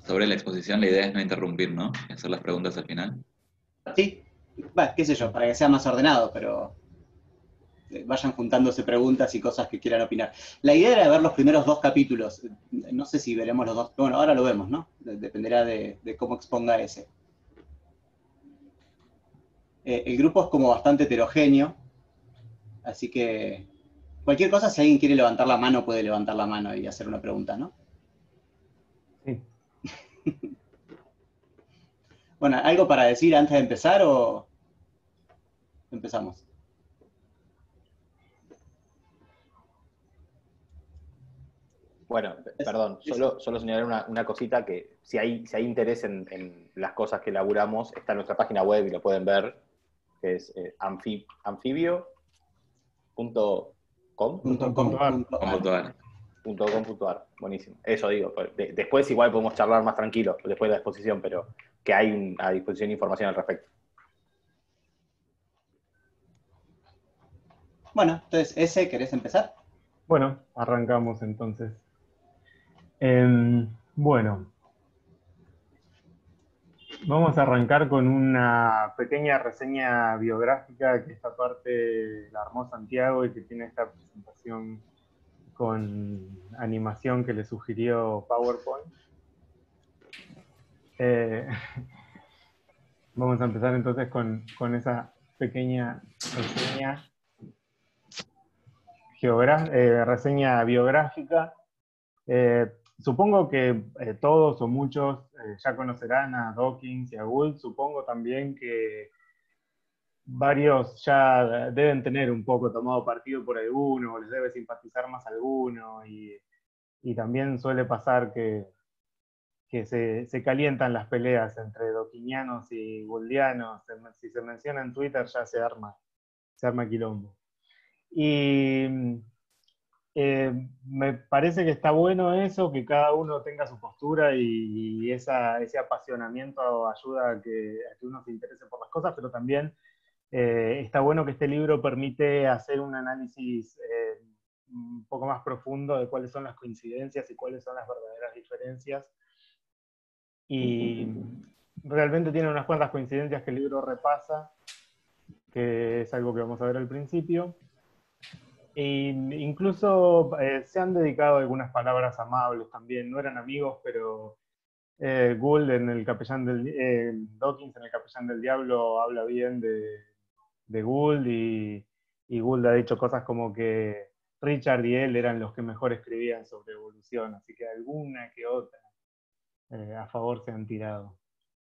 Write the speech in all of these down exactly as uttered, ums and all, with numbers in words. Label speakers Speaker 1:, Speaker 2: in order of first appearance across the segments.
Speaker 1: Sobre la exposición, la idea es no interrumpir, ¿no? Y hacer las preguntas al final.
Speaker 2: Sí, bueno, qué sé yo, para que sea más ordenado, pero vayan juntándose preguntas y cosas que quieran opinar. La idea era ver los primeros dos capítulos. No sé si veremos los dos. Bueno, ahora lo vemos, ¿no? Dependerá de, de cómo exponga ese. Eh, el grupo es como bastante heterogéneo, así que cualquier cosa, si alguien quiere levantar la mano, puede levantar la mano y hacer una pregunta, ¿no?
Speaker 3: Sí.
Speaker 2: Bueno, ¿algo para decir antes de empezar o empezamos?
Speaker 4: Bueno, perdón, solo, solo señalar una, una cosita que si hay, si hay interés en, en las cosas que elaboramos, está en nuestra página web y lo pueden ver, que es eh, amfi, anfibio punto com
Speaker 2: Punto com,
Speaker 3: Punto ar.
Speaker 2: punto
Speaker 1: Con
Speaker 2: ar.
Speaker 1: puntuar.
Speaker 4: punto com punto ar. Buenísimo. Eso digo. De, después igual podemos charlar más tranquilos, después de la exposición, pero que hay un, a disposición información al respecto.
Speaker 2: Bueno, entonces, ese, ¿querés empezar?
Speaker 3: Bueno, arrancamos entonces. Eh, bueno, vamos a arrancar con una pequeña reseña biográfica que esta parte la armó Santiago y que tiene esta presentación con animación que le sugirió PowerPoint. Eh, vamos a empezar entonces con, con esa pequeña reseña, geogra- eh, reseña biográfica. Eh, supongo que eh, todos o muchos eh, ya conocerán a Dawkins y a Gould. Supongo también que varios ya deben tener un poco tomado partido por alguno, o les debe simpatizar más alguno, y, y también suele pasar que, que se, se calientan las peleas entre dawkinianos y gouldianos. Si se menciona en Twitter ya se arma, se arma quilombo. Y Eh, me parece que está bueno eso, que cada uno tenga su postura y, y esa, ese apasionamiento ayuda a que, a que uno se interese por las cosas, pero también eh, está bueno que este libro permite hacer un análisis eh, un poco más profundo de cuáles son las coincidencias y cuáles son las verdaderas diferencias. Y realmente tiene unas cuantas coincidencias que el libro repasa, que es algo que vamos a ver al principio. E incluso eh, se han dedicado algunas palabras amables también. No eran amigos, pero eh, Gould en el Capellán del eh, Dawkins en el Capellán del Diablo habla bien de, de Gould, y, y Gould ha dicho cosas como que Richard y él eran los que mejor escribían sobre evolución, así que alguna que otra eh, a favor se han tirado.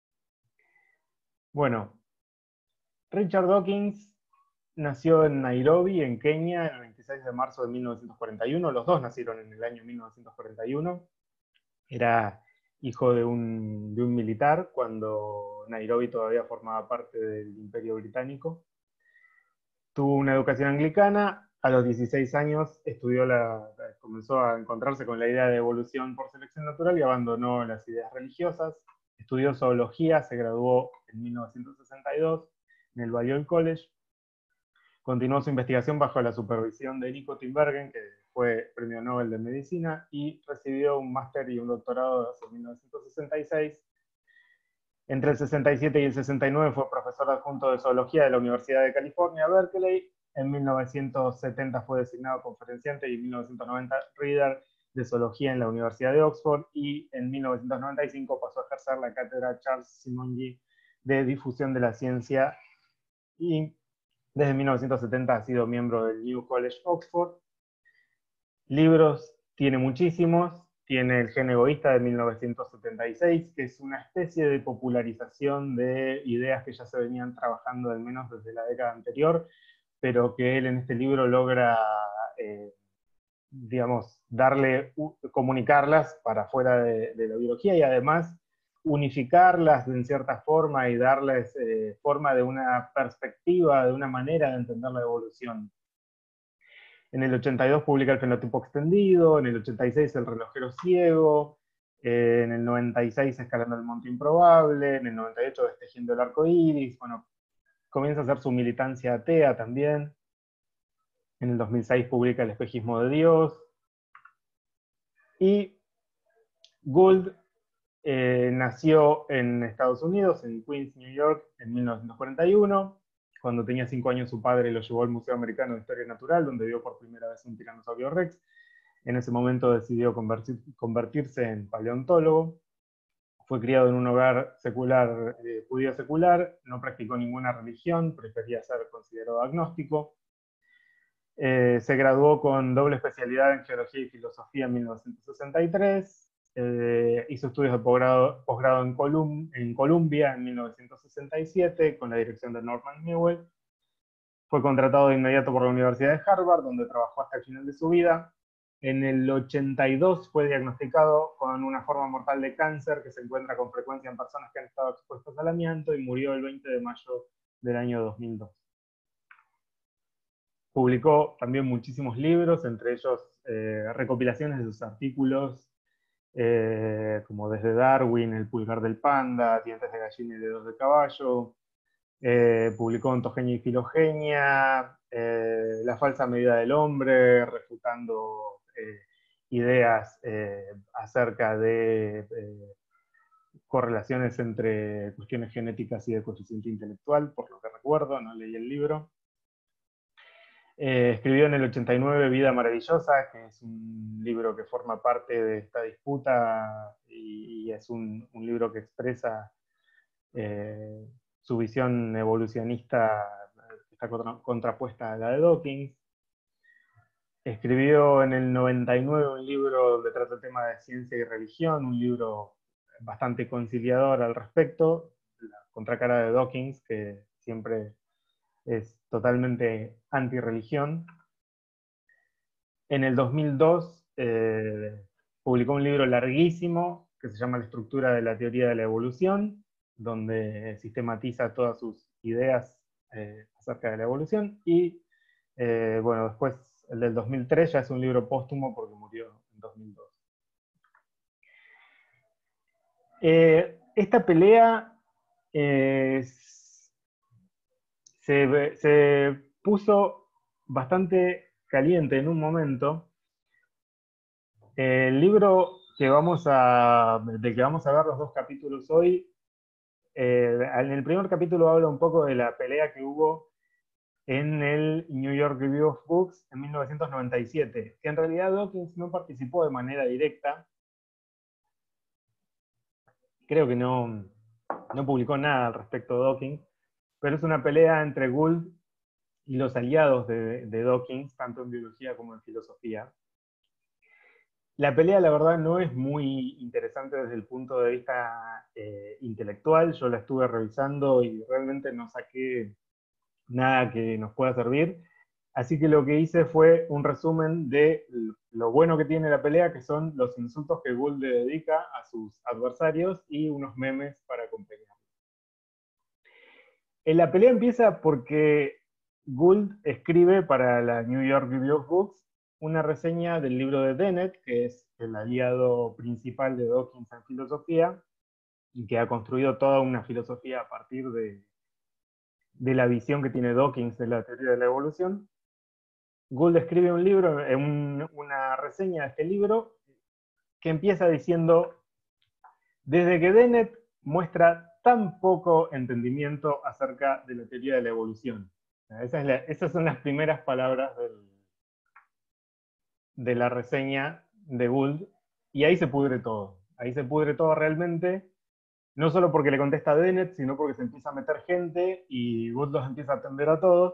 Speaker 3: Bueno, Richard Dawkins nació en Nairobi, en Kenia, el veintiséis de marzo de mil novecientos cuarenta y uno. Los dos nacieron en el año mil novecientos cuarenta y uno. Era hijo de un, de un militar cuando Nairobi todavía formaba parte del Imperio Británico. Tuvo una educación anglicana. A los dieciséis años estudió la, comenzó a encontrarse con la idea de evolución por selección natural y abandonó las ideas religiosas. Estudió zoología, se graduó en mil novecientos sesenta y dos en el Balliol College. Continuó su investigación bajo la supervisión de Nico Tinbergen, que fue premio Nobel de Medicina, y recibió un máster y un doctorado en mil novecientos sesenta y seis. Entre el sesenta y siete y el sesenta y nueve fue profesor adjunto de zoología de la Universidad de California, Berkeley. En mil novecientos setenta fue designado conferenciante y en mil novecientos noventa Reader de zoología en la Universidad de Oxford, y en mil novecientos noventa y cinco pasó a ejercer la cátedra Charles Simonyi de difusión de la ciencia, y desde mil novecientos setenta ha sido miembro del New College Oxford. Libros tiene muchísimos. Tiene El gen egoísta de mil novecientos setenta y seis, que es una especie de popularización de ideas que ya se venían trabajando al menos desde la década anterior, pero que él en este libro logra, eh, digamos, darle, comunicarlas para fuera de, de la biología, y además unificarlas en cierta forma y darles eh, forma de una perspectiva, de una manera de entender la evolución. En el ochenta y dos publica El fenotipo extendido, en el ochenta y seis El relojero ciego, eh, en el noventa y seis Escalando el monte improbable, en el noventa y ocho Destejiendo el arco iris. Bueno, comienza a hacer su militancia atea también. En el dos mil seis publica El espejismo de Dios. Y Gould Eh, nació en Estados Unidos, en Queens, New York, en mil novecientos cuarenta y uno. Cuando tenía cinco años, su padre lo llevó al Museo Americano de Historia Natural, donde vio por primera vez un tiranosaurio rex. En ese momento decidió convertir, convertirse en paleontólogo. Fue criado en un hogar secular, eh, judío secular, no practicó ninguna religión, prefería ser considerado agnóstico. Eh, se graduó con doble especialidad en Geología y Filosofía en mil novecientos sesenta y tres. Eh, hizo estudios de posgrado, posgrado en, Colum en Columbia en mil novecientos sesenta y siete con la dirección de Norman Newell. Fue contratado de inmediato por la Universidad de Harvard, donde trabajó hasta el final de su vida. En el ochenta y dos fue diagnosticado con una forma mortal de cáncer que se encuentra con frecuencia en personas que han estado expuestas al amianto y murió el veinte de mayo del año dos mil dos. Publicó también muchísimos libros, entre ellos eh, recopilaciones de sus artículos, eh, como Desde Darwin, El pulgar del panda, Dientes de gallina y dedos de caballo. Eh, publicó Ontogenia y Filogenia, eh, La falsa medida del hombre, refutando eh, ideas eh, acerca de eh, correlaciones entre cuestiones genéticas y de coeficiente intelectual, por lo que recuerdo, no leí el libro. Eh, escribió en el ochenta y nueve Vida Maravillosa, que es un libro que forma parte de esta disputa y, y es un, un libro que expresa eh, su visión evolucionista, que está contra, contrapuesta a la de Dawkins. Escribió en el noventa y nueve un libro donde trata el tema de ciencia y religión, un libro bastante conciliador al respecto, la contracara de Dawkins, que siempre es totalmente antirreligión. En el dos mil dos eh, publicó un libro larguísimo que se llama La estructura de la teoría de la evolución, donde sistematiza todas sus ideas eh, acerca de la evolución. Y eh, bueno, después el del dos mil tres ya es un libro póstumo porque murió en dos mil dos. Eh, esta pelea eh, se, se puso bastante caliente en un momento. El libro que vamos a, del que vamos a ver los dos capítulos hoy, eh, en el primer capítulo habla un poco de la pelea que hubo en el New York Review of Books en mil novecientos noventa y siete, que en realidad Dawkins no participó de manera directa. Creo que no, no publicó nada al respecto de Dawkins, pero es una pelea entre Gould y los aliados de, de Dawkins, tanto en biología como en filosofía. La pelea, la verdad, no es muy interesante desde el punto de vista eh, intelectual. Yo la estuve revisando y realmente no saqué nada que nos pueda servir. Así que lo que hice fue un resumen de lo bueno que tiene la pelea, que son los insultos que Gould le dedica a sus adversarios y unos memes para acompañarlo. La pelea empieza porque Gould escribe para la New York Review of Books una reseña del libro de Dennett, que es el aliado principal de Dawkins en filosofía, y que ha construido toda una filosofía a partir de, de la visión que tiene Dawkins de la teoría de la evolución. Gould escribe un libro, un, una reseña de este libro, que empieza diciendo: desde que Dennett muestra tan poco entendimiento acerca de la teoría de la evolución. Esa es la, esas son las primeras palabras del, de la reseña de Gould, y ahí se pudre todo. Ahí se pudre todo realmente, no solo porque le contesta a Dennett, sino porque se empieza a meter gente y Gould los empieza a atender a todos.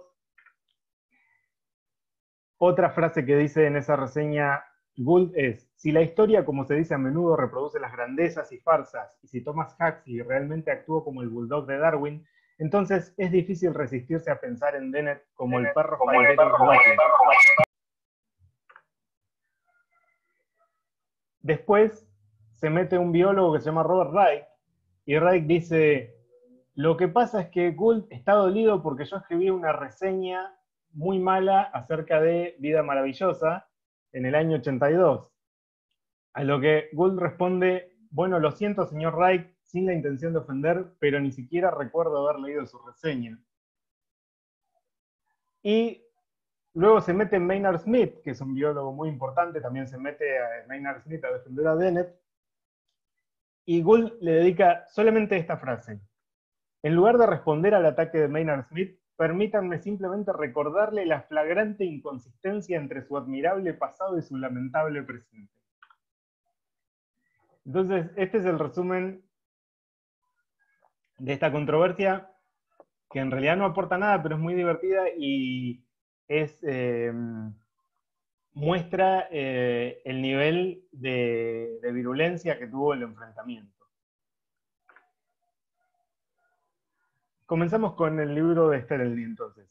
Speaker 3: Otra frase que dice en esa reseña Gould es: si la historia, como se dice a menudo, reproduce las grandezas y farsas, y si Thomas Huxley realmente actuó como el bulldog de Darwin, entonces es difícil resistirse a pensar en Dennett como el perro faldero de Dawkins. Después se mete un biólogo que se llama Robert Reich, y Reich dice: lo que pasa es que Gould está dolido porque yo escribí una reseña muy mala acerca de Vida Maravillosa en el año ochenta y dos. A lo que Gould responde: bueno, lo siento, señor Reich, sin la intención de ofender, pero ni siquiera recuerdo haber leído su reseña. Y luego se mete Maynard Smith, que es un biólogo muy importante, también se mete a Maynard Smith a defender a Dennett, Y Gould le dedica solamente esta frase. En lugar de responder al ataque de Maynard Smith, permítanme simplemente recordarle la flagrante inconsistencia entre su admirable pasado y su lamentable presente. Entonces, este es el resumen de esta controversia, que en realidad no aporta nada, pero es muy divertida y es, eh, muestra eh, el nivel de, de virulencia que tuvo el enfrentamiento. Comenzamos con el libro de Sterling, entonces.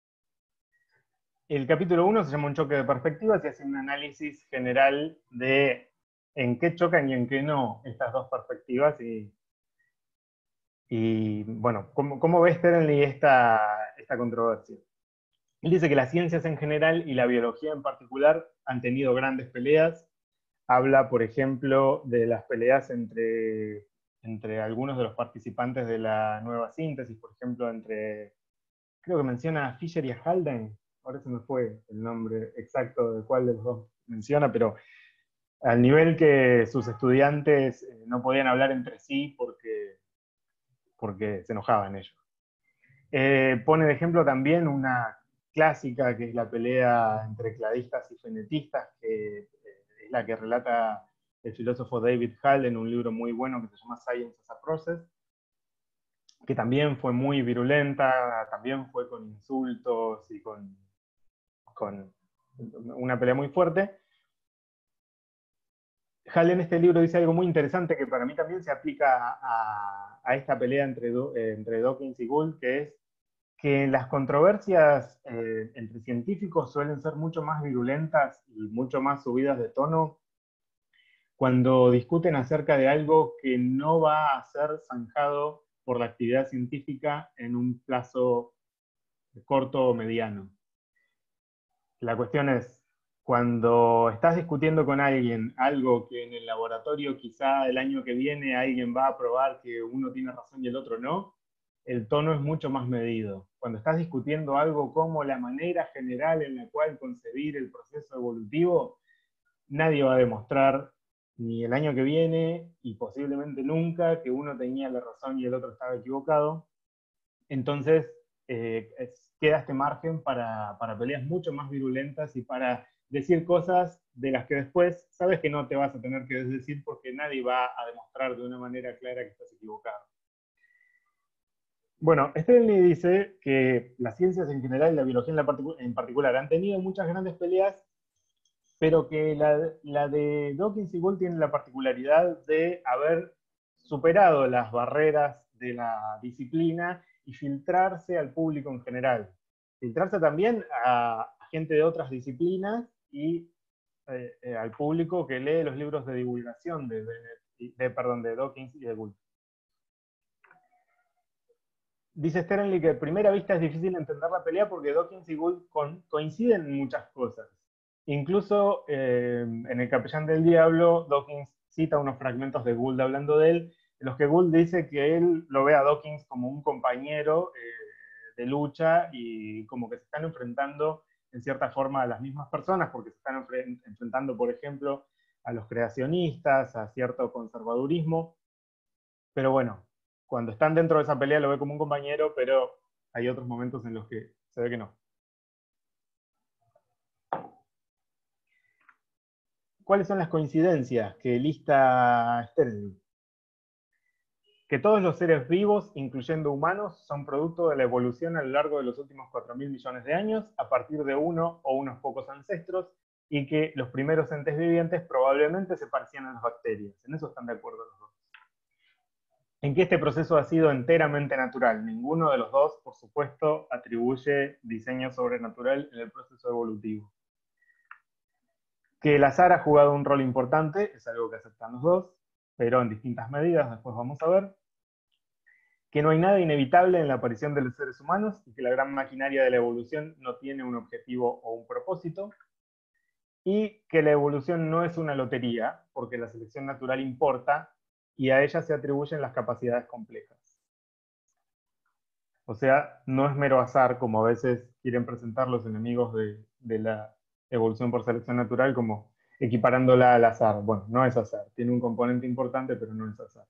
Speaker 3: El capítulo uno se llama Un choque de perspectivas y hace un análisis general de en qué chocan y en qué no estas dos perspectivas y, y bueno, ¿cómo, cómo ve Sterling esta, esta controversia? Él dice que las ciencias en general y la biología en particular han tenido grandes peleas. Habla, por ejemplo, de las peleas entre, entre algunos de los participantes de la nueva síntesis, por ejemplo, entre, creo que menciona a Fisher y a Haldane, ahora se me fue el nombre exacto de cuál de los dos menciona, pero al nivel que sus estudiantes no podían hablar entre sí porque, porque se enojaban ellos. Eh, pone de ejemplo también una clásica, que es la pelea entre cladistas y fenetistas, que eh, es la que relata el filósofo David Hall en un libro muy bueno que se llama Science as a Process, que también fue muy virulenta, también fue con insultos y con, con una pelea muy fuerte. Hall en este libro dice algo muy interesante que para mí también se aplica a, a esta pelea entre, eh, entre Dawkins y Gould, que es que las controversias eh, entre científicos suelen ser mucho más virulentas y mucho más subidas de tono cuando discuten acerca de algo que no va a ser zanjado por la actividad científica en un plazo corto o mediano. La cuestión es, cuando estás discutiendo con alguien algo que en el laboratorio quizá el año que viene alguien va a probar que uno tiene razón y el otro no, el tono es mucho más medido. Cuando estás discutiendo algo como la manera general en la cual concebir el proceso evolutivo, nadie va a demostrar ni el año que viene y posiblemente nunca que uno tenía la razón y el otro estaba equivocado. Entonces eh, es, queda este margen para, para peleas mucho más virulentas y para decir cosas de las que después sabes que no te vas a tener que decir porque nadie va a demostrar de una manera clara que estás equivocado. Bueno, Stanley dice que las ciencias en general y la biología en, la particu en particular han tenido muchas grandes peleas, pero que la, la de Dawkins y Gould tiene la particularidad de haber superado las barreras de la disciplina y filtrarse al público en general. Filtrarse también a, a gente de otras disciplinas y eh, eh, al público que lee los libros de divulgación de, de, de, perdón, de Dawkins y de Gould. Dice Stanley que a primera vista es difícil entender la pelea porque Dawkins y Gould con, coinciden en muchas cosas. Incluso eh, en El Capellán del Diablo, Dawkins cita unos fragmentos de Gould hablando de él, en los que Gould dice que él lo ve a Dawkins como un compañero eh, de lucha y como que se están enfrentando en cierta forma a las mismas personas, porque se están enfrentando, por ejemplo, a los creacionistas, a cierto conservadurismo. Pero bueno, cuando están dentro de esa pelea lo ve como un compañero, pero hay otros momentos en los que se ve que no. ¿Cuáles son las coincidencias que lista Sterling? Que todos los seres vivos, incluyendo humanos, son producto de la evolución a lo largo de los últimos cuatro mil millones de años, a partir de uno o unos pocos ancestros, y que los primeros entes vivientes probablemente se parecían a las bacterias. En eso están de acuerdo los dos. En que este proceso ha sido enteramente natural. Ninguno de los dos, por supuesto, atribuye diseño sobrenatural en el proceso evolutivo. Que el azar ha jugado un rol importante, es algo que aceptan los dos, pero en distintas medidas, después vamos a ver. Que no hay nada inevitable en la aparición de los seres humanos y que la gran maquinaria de la evolución no tiene un objetivo o un propósito. Y que la evolución no es una lotería, porque la selección natural importa y a ella se atribuyen las capacidades complejas. O sea, no es mero azar, como a veces quieren presentar los enemigos de, de la evolución por selección natural, como equiparándola al azar. Bueno, no es azar, tiene un componente importante, pero no es azar.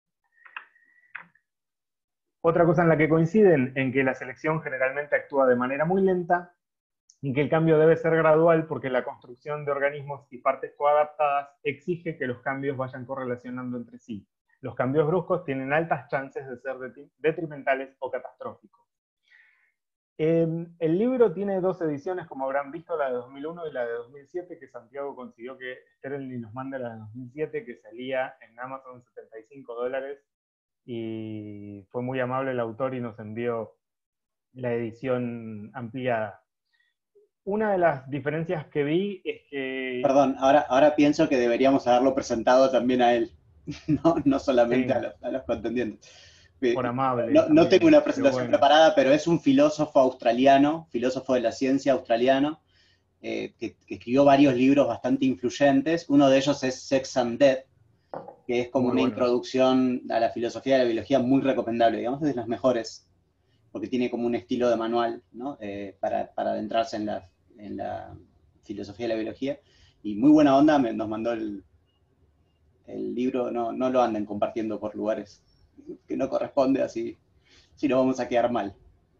Speaker 3: Otra cosa en la que coinciden, en que la selección generalmente actúa de manera muy lenta, y que el cambio debe ser gradual porque la construcción de organismos y partes coadaptadas exige que los cambios vayan correlacionando entre sí. Los cambios bruscos tienen altas chances de ser detrimentales o catastróficos. Eh, el libro tiene dos ediciones, como habrán visto, la de dos mil uno y la de dos mil siete, que Santiago consiguió que Sterling nos mande la de dos mil siete, que salía en Amazon setenta y cinco dólares, y fue muy amable el autor y nos envió la edición ampliada. Una de las diferencias que vi es que...
Speaker 2: Perdón, ahora, ahora pienso que deberíamos haberlo presentado también a él, no, no solamente
Speaker 3: Sí,
Speaker 2: a, los, a los contendientes.
Speaker 3: por amable
Speaker 2: No, no
Speaker 3: también,
Speaker 2: tengo una
Speaker 3: pero
Speaker 2: presentación
Speaker 3: bueno.
Speaker 2: preparada, pero es un filósofo australiano, filósofo de la ciencia australiano, eh, que, que escribió varios libros bastante influyentes. Uno de ellos es Sex and Death, que es como
Speaker 3: Muy
Speaker 2: una
Speaker 3: bueno.
Speaker 2: introducción a la filosofía de la biología muy recomendable, digamos, es de las mejores, porque tiene como un estilo de manual, ¿no? eh, para, para adentrarse en la, en la filosofía de la biología. Y muy buena onda, me, nos mandó el, el libro, no, no lo anden compartiendo por lugares que no corresponde, así, si no vamos a quedar mal.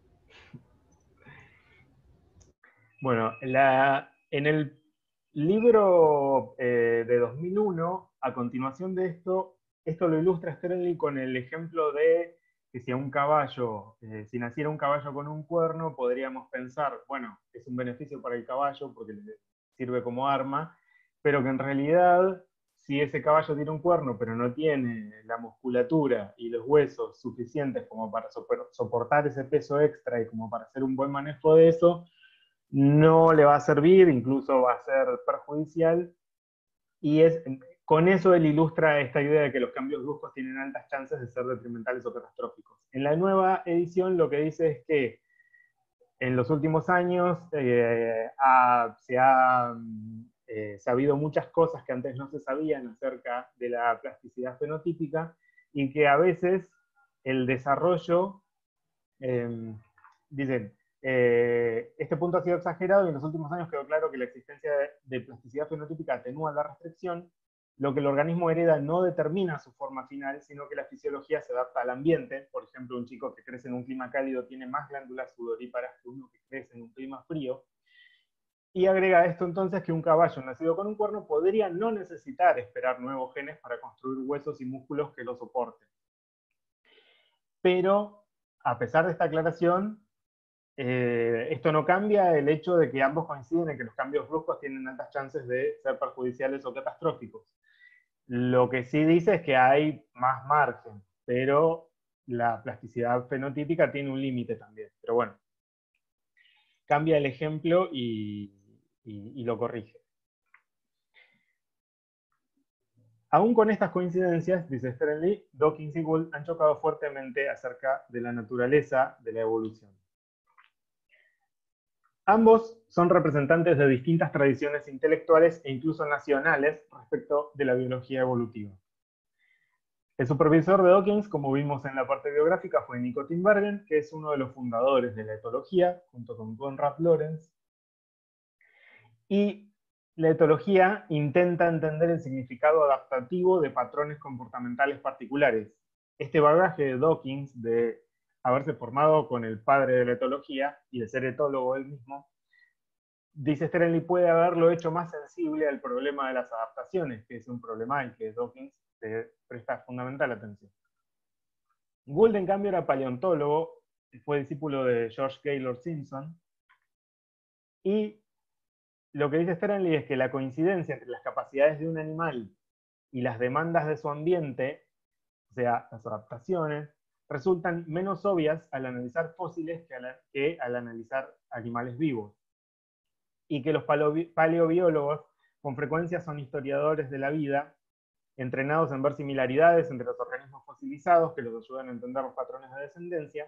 Speaker 3: Bueno, la, en el libro eh, de dos mil uno, a continuación de esto, esto lo ilustra Sterling con el ejemplo de que si a un caballo, eh, si naciera un caballo con un cuerno, podríamos pensar, bueno, es un beneficio para el caballo porque le sirve como arma, pero que en realidad, si ese caballo tiene un cuerno, pero no tiene la musculatura y los huesos suficientes como para soportar ese peso extra y como para hacer un buen manejo de eso, no le va a servir, incluso va a ser perjudicial, y es, con eso él ilustra esta idea de que los cambios bruscos tienen altas chances de ser detrimentales o catastróficos. En la nueva edición lo que dice es que en los últimos años eh, ha, se ha eh, sabido muchas cosas que antes no se sabían acerca de la plasticidad fenotípica, y que a veces el desarrollo, eh, dicen, Eh, este punto ha sido exagerado y en los últimos años quedó claro que la existencia de, de plasticidad fenotípica atenúa la restricción. Lo que el organismo hereda no determina su forma final, sino que la fisiología se adapta al ambiente. Por ejemplo, un chico que crece en un clima cálido tiene más glándulas sudoríparas que uno que crece en un clima frío. Y agrega esto entonces que un caballo nacido con un cuerno podría no necesitar esperar nuevos genes para construir huesos y músculos que lo soporten. Pero, a pesar de esta aclaración, Eh, esto no cambia el hecho de que ambos coinciden en que los cambios bruscos tienen altas chances de ser perjudiciales o catastróficos. Lo que sí dice es que hay más margen, pero la plasticidad fenotípica tiene un límite también. Pero bueno, cambia el ejemplo y, y, y lo corrige. Aún con estas coincidencias, dice Sterling, Dawkins y Gould han chocado fuertemente acerca de la naturaleza de la evolución. Ambos son representantes de distintas tradiciones intelectuales e incluso nacionales respecto de la biología evolutiva. El supervisor de Dawkins, como vimos en la parte biográfica, fue Nico Tinbergen, que es uno de los fundadores de la etología, junto con Konrad Lorenz. Y la etología intenta entender el significado adaptativo de patrones comportamentales particulares. Este bagaje de Dawkins, de haberse formado con el padre de la etología y de ser etólogo él mismo, dice Sterling, puede haberlo hecho más sensible al problema de las adaptaciones, que es un problema al que Dawkins se presta fundamental atención. Gould, en cambio, era paleontólogo, fue discípulo de George Gaylord Simpson, y lo que dice Sterling es que la coincidencia entre las capacidades de un animal y las demandas de su ambiente, o sea, las adaptaciones, resultan menos obvias al analizar fósiles que al, que al analizar animales vivos. Y que los paleobiólogos con frecuencia son historiadores de la vida, entrenados en ver similaridades entre los organismos fosilizados que los ayudan a entender los patrones de descendencia.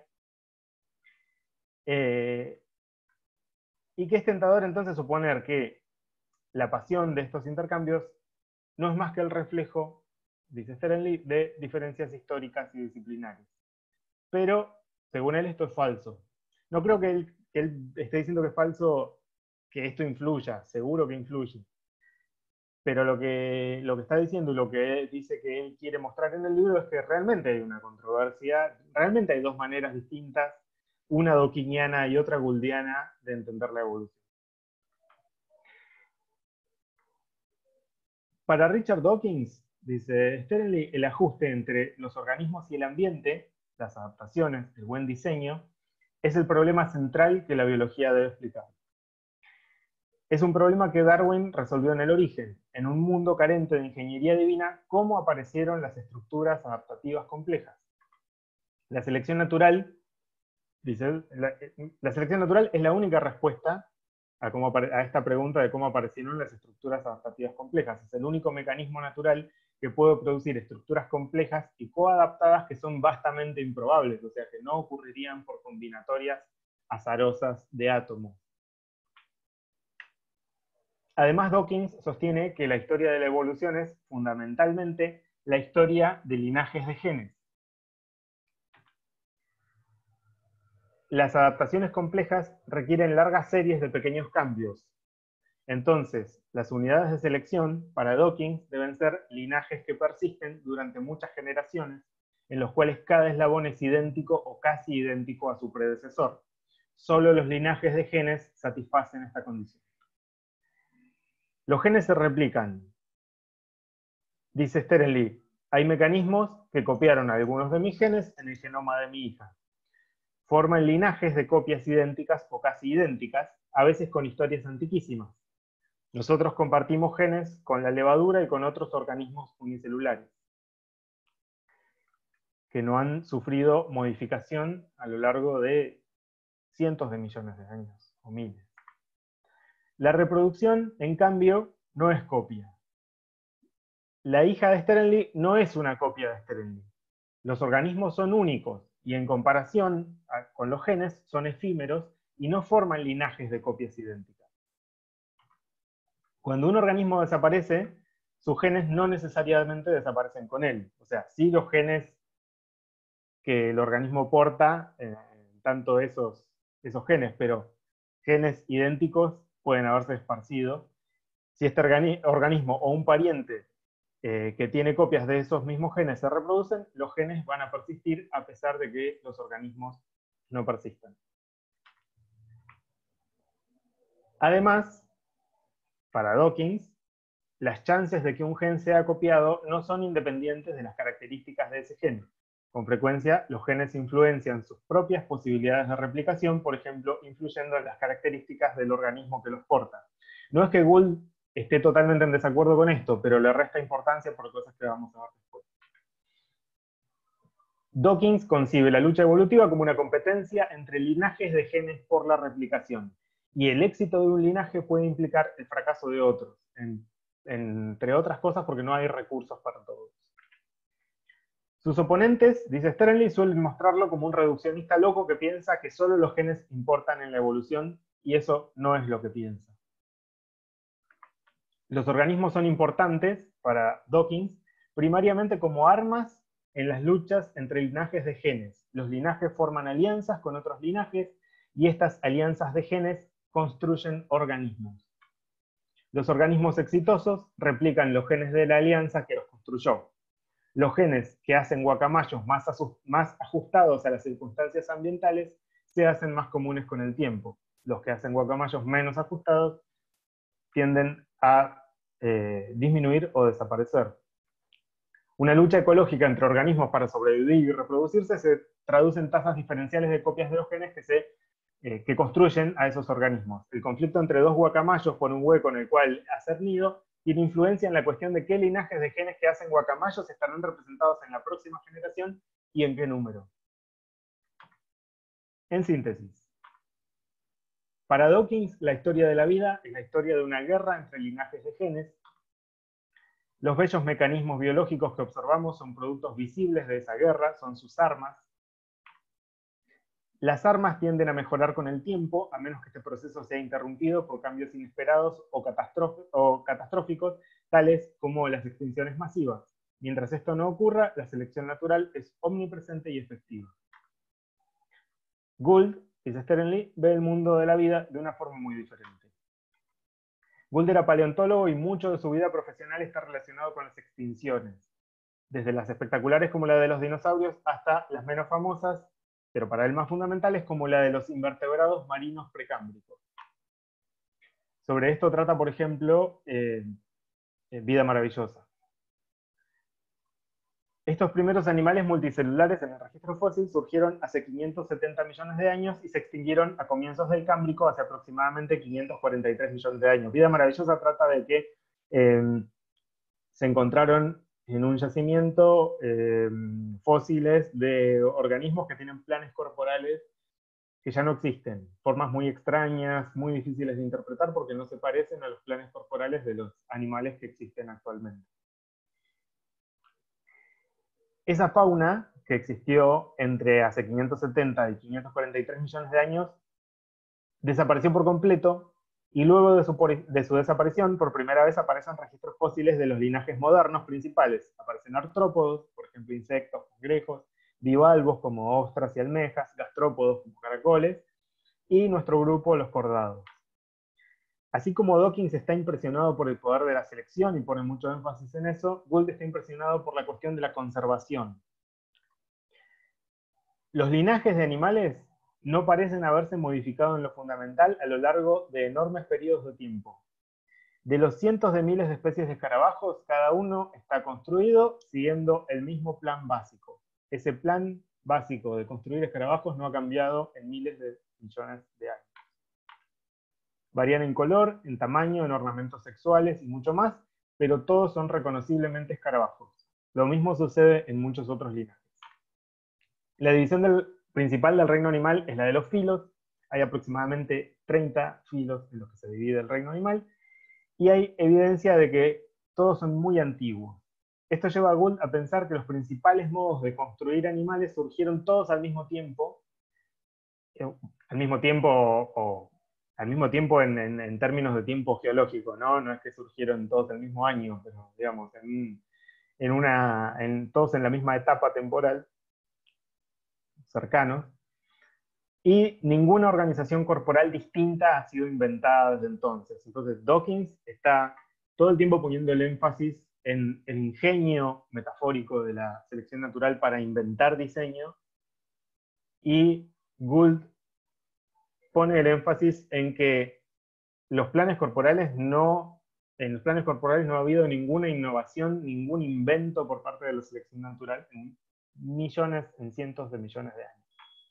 Speaker 3: Eh, y que es tentador entonces suponer que la pasión de estos intercambios no es más que el reflejo, dice Sterling, de diferencias históricas y disciplinarias. Pero, según él, esto es falso. No creo que él, que él esté diciendo que es falso que esto influya, seguro que influye. pero lo que, lo que está diciendo y lo que dice que él quiere mostrar en el libro es que realmente hay una controversia, realmente hay dos maneras distintas, una dawkiniana y otra gouldiana, de entender la evolución. Para Richard Dawkins, dice Stanley, el ajuste entre los organismos y el ambiente, las adaptaciones, el buen diseño, es el problema central que la biología debe explicar. Es un problema que Darwin resolvió en el origen. En un mundo carente de ingeniería divina, ¿cómo aparecieron las estructuras adaptativas complejas? La selección natural, dice, la, la selección natural es la única respuesta a, cómo, a esta pregunta de cómo aparecieron las estructuras adaptativas complejas. Es el único mecanismo natural que puede producir estructuras complejas y coadaptadas que son vastamente improbables, o sea, que no ocurrirían por combinatorias azarosas de átomos. Además, Dawkins sostiene que la historia de la evolución es fundamentalmente la historia de linajes de genes. Las adaptaciones complejas requieren largas series de pequeños cambios. Entonces, las unidades de selección para Dawkins deben ser linajes que persisten durante muchas generaciones, en los cuales cada eslabón es idéntico o casi idéntico a su predecesor. Solo los linajes de genes satisfacen esta condición. Los genes se replican. Dice Stanley, hay mecanismos que copiaron algunos de mis genes en el genoma de mi hija. Forman linajes de copias idénticas o casi idénticas, a veces con historias antiquísimas. Nosotros compartimos genes con la levadura y con otros organismos unicelulares, que no han sufrido modificación a lo largo de cientos de millones de años, o miles. La reproducción, en cambio, no es copia. La hija de Stanley no es una copia de Stanley. Los organismos son únicos y en comparación a, con los genes son efímeros y no forman linajes de copias idénticas. Cuando un organismo desaparece, sus genes no necesariamente desaparecen con él. O sea, sí los genes que el organismo porta, eh, tanto esos, esos genes, pero genes idénticos pueden haberse esparcido. Si este organi organismo o un pariente eh, que tiene copias de esos mismos genes se reproducen, los genes van a persistir a pesar de que los organismos no persistan. Además, para Dawkins, las chances de que un gen sea copiado no son independientes de las características de ese gen. Con frecuencia, los genes influencian sus propias posibilidades de replicación, por ejemplo, influyendo en las características del organismo que los porta. No es que Gould esté totalmente en desacuerdo con esto, pero le resta importancia por cosas que vamos a ver después. Dawkins concibe la lucha evolutiva como una competencia entre linajes de genes por la replicación, y el éxito de un linaje puede implicar el fracaso de otros, en, entre otras cosas porque no hay recursos para todos. Sus oponentes, dice Stanley, suelen mostrarlo como un reduccionista loco que piensa que solo los genes importan en la evolución, y eso no es lo que piensa. Los organismos son importantes para Dawkins primariamente como armas en las luchas entre linajes de genes. Los linajes forman alianzas con otros linajes y estas alianzas de genes construyen organismos. Los organismos exitosos replican los genes de la alianza que los construyó. Los genes que hacen guacamayos más, más ajustados a las circunstancias ambientales se hacen más comunes con el tiempo. Los que hacen guacamayos menos ajustados tienden a eh, disminuir o desaparecer. Una lucha ecológica entre organismos para sobrevivir y reproducirse se traduce en tasas diferenciales de copias de los genes que, se, eh, que construyen a esos organismos. El conflicto entre dos guacamayos por un hueco en el cual hacer nido tiene influencia en la cuestión de qué linajes de genes que hacen guacamayos estarán representados en la próxima generación y en qué número. En síntesis, para Dawkins, la historia de la vida es la historia de una guerra entre linajes de genes. Los bellos mecanismos biológicos que observamos son productos visibles de esa guerra, son sus armas. Las armas tienden a mejorar con el tiempo, a menos que este proceso sea interrumpido por cambios inesperados o, o catastróficos, tales como las extinciones masivas. Mientras esto no ocurra, la selección natural es omnipresente y efectiva. Gould, dice Stanley, ve el mundo de la vida de una forma muy diferente. Gould era paleontólogo y mucho de su vida profesional está relacionado con las extinciones, desde las espectaculares como la de los dinosaurios hasta las menos famosas, pero para él más fundamentales, como la de los invertebrados marinos precámbricos. Sobre esto trata, por ejemplo, eh, Vida Maravillosa. Estos primeros animales multicelulares en el registro fósil surgieron hace quinientos setenta millones de años y se extinguieron a comienzos del Cámbrico hace aproximadamente quinientos cuarenta y tres millones de años. Vida Maravillosa trata de que eh, se encontraron en un yacimiento eh, fósiles de organismos que tienen planes corporales que ya no existen, formas muy extrañas, muy difíciles de interpretar porque no se parecen a los planes corporales de los animales que existen actualmente. Esa fauna que existió entre hace quinientos setenta y quinientos cuarenta y tres millones de años desapareció por completo, y luego de su, de su desaparición por primera vez aparecen registros fósiles de los linajes modernos principales. Aparecen artrópodos, por ejemplo insectos, cangrejos, bivalvos como ostras y almejas, gastrópodos como caracoles, y nuestro grupo, los cordados. Así como Dawkins está impresionado por el poder de la selección y pone mucho énfasis en eso, Gould está impresionado por la cuestión de la conservación. Los linajes de animales no parecen haberse modificado en lo fundamental a lo largo de enormes periodos de tiempo. De los cientos de miles de especies de escarabajos, cada uno está construido siguiendo el mismo plan básico. Ese plan básico de construir escarabajos no ha cambiado en miles de millones de años. Varían en color, en tamaño, en ornamentos sexuales y mucho más, pero todos son reconociblemente escarabajos. Lo mismo sucede en muchos otros linajes. La división del, principal del reino animal es la de los filos. Hay aproximadamente treinta filos en los que se divide el reino animal, y hay evidencia de que todos son muy antiguos. Esto lleva a Gould a pensar que los principales modos de construir animales surgieron todos al mismo tiempo, eh, al mismo tiempo o al mismo tiempo en, en, en términos de tiempo geológico, ¿no? No es que surgieron todos el mismo año, pero digamos, en, en una, en, todos en la misma etapa temporal, cercanos, y ninguna organización corporal distinta ha sido inventada desde entonces. Entonces Dawkins está todo el tiempo poniendo el énfasis en el ingenio metafórico de la selección natural para inventar diseño, y Gould pone el énfasis en que los planes corporales no, en los planes corporales no ha habido ninguna innovación, ningún invento por parte de la selección natural en millones, en cientos de millones de años.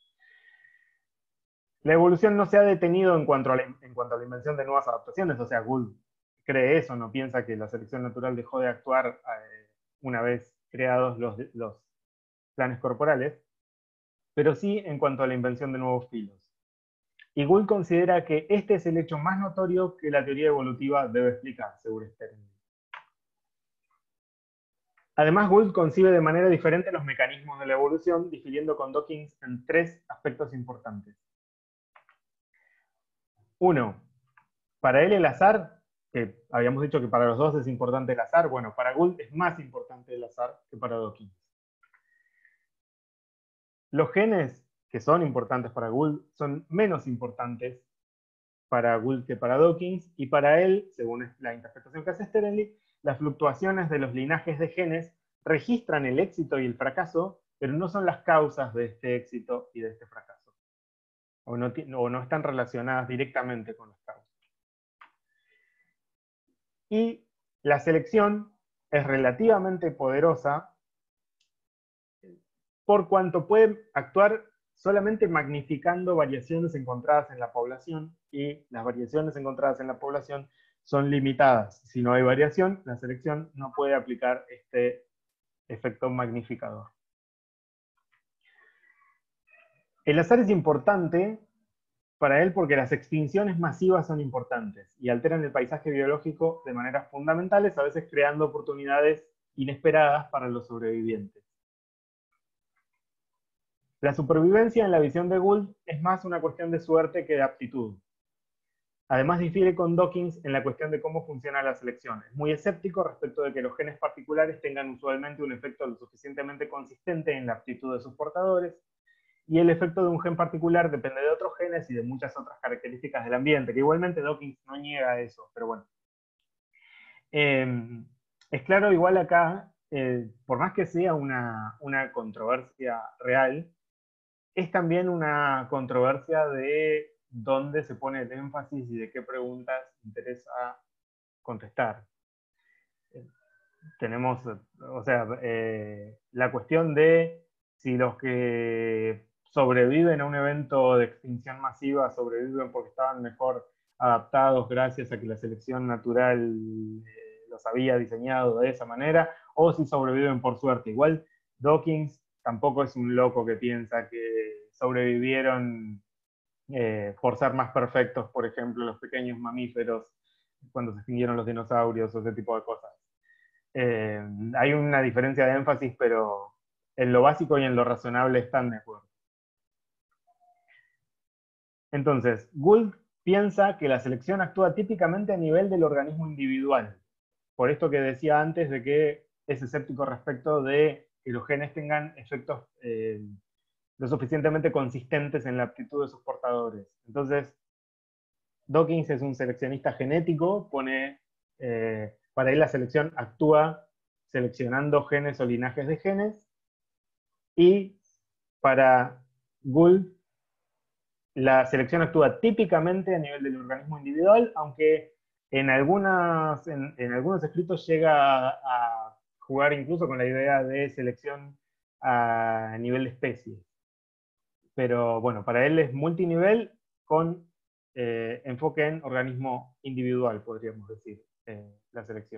Speaker 3: La evolución no se ha detenido en cuanto a la, en cuanto a la invención de nuevas adaptaciones, o sea, Gould cree eso, no piensa que la selección natural dejó de actuar eh, una vez creados los, los planes corporales, pero sí en cuanto a la invención de nuevos filos. Y Gould considera que este es el hecho más notorio que la teoría evolutiva debe explicar, según Sternberg. Además, Gould concibe de manera diferente los mecanismos de la evolución, difiriendo con Dawkins en tres aspectos importantes. Uno, para él el azar, que habíamos dicho que para los dos es importante el azar, bueno, para Gould es más importante el azar que para Dawkins. Los genes, que son importantes para Gould, son menos importantes para Gould que para Dawkins, y para él, según la interpretación que hace Sternberg, las fluctuaciones de los linajes de genes registran el éxito y el fracaso, pero no son las causas de este éxito y de este fracaso, o no, o no están relacionadas directamente con las causas. Y la selección es relativamente poderosa por cuanto puede actuar solamente magnificando variaciones encontradas en la población, y las variaciones encontradas en la población son limitadas. Si no hay variación, la selección no puede aplicar este efecto magnificador. El azar es importante para él porque las extinciones masivas son importantes y alteran el paisaje biológico de maneras fundamentales, a veces creando oportunidades inesperadas para los sobrevivientes. La supervivencia en la visión de Gould es más una cuestión de suerte que de aptitud. Además difiere con Dawkins en la cuestión de cómo funciona la selección. Es muy escéptico respecto de que los genes particulares tengan usualmente un efecto lo suficientemente consistente en la aptitud de sus portadores, y el efecto de un gen particular depende de otros genes y de muchas otras características del ambiente, que igualmente Dawkins no niega eso, pero bueno, Eh, es claro, igual acá, eh, por más que sea una, una controversia real, es también una controversia de dónde se pone el énfasis y de qué preguntas interesa contestar. Eh, tenemos, o sea, eh, la cuestión de si los que sobreviven a un evento de extinción masiva sobreviven porque estaban mejor adaptados gracias a que la selección natural eh, los había diseñado de esa manera, o si sobreviven por suerte. Igual Dawkins tampoco es un loco que piensa que sobrevivieron eh, por ser más perfectos, por ejemplo, los pequeños mamíferos cuando se extinguieron los dinosaurios o ese tipo de cosas. Eh, hay una diferencia de énfasis, pero en lo básico y en lo razonable están de acuerdo. Entonces, Gould piensa que la selección actúa típicamente a nivel del organismo individual. Por esto que decía antes de que es escéptico respecto de que los genes tengan efectos eh, lo suficientemente consistentes en la aptitud de sus portadores. Entonces, Dawkins es un seleccionista genético, pone, eh, para él la selección actúa seleccionando genes o linajes de genes, y para Gould la selección actúa típicamente a nivel del organismo individual, aunque en, algunas, en, en algunos escritos llega a, a jugar incluso con la idea de selección a nivel de especie. Pero bueno, para él es multinivel con eh, enfoque en organismo individual, podríamos decir, eh, la selección.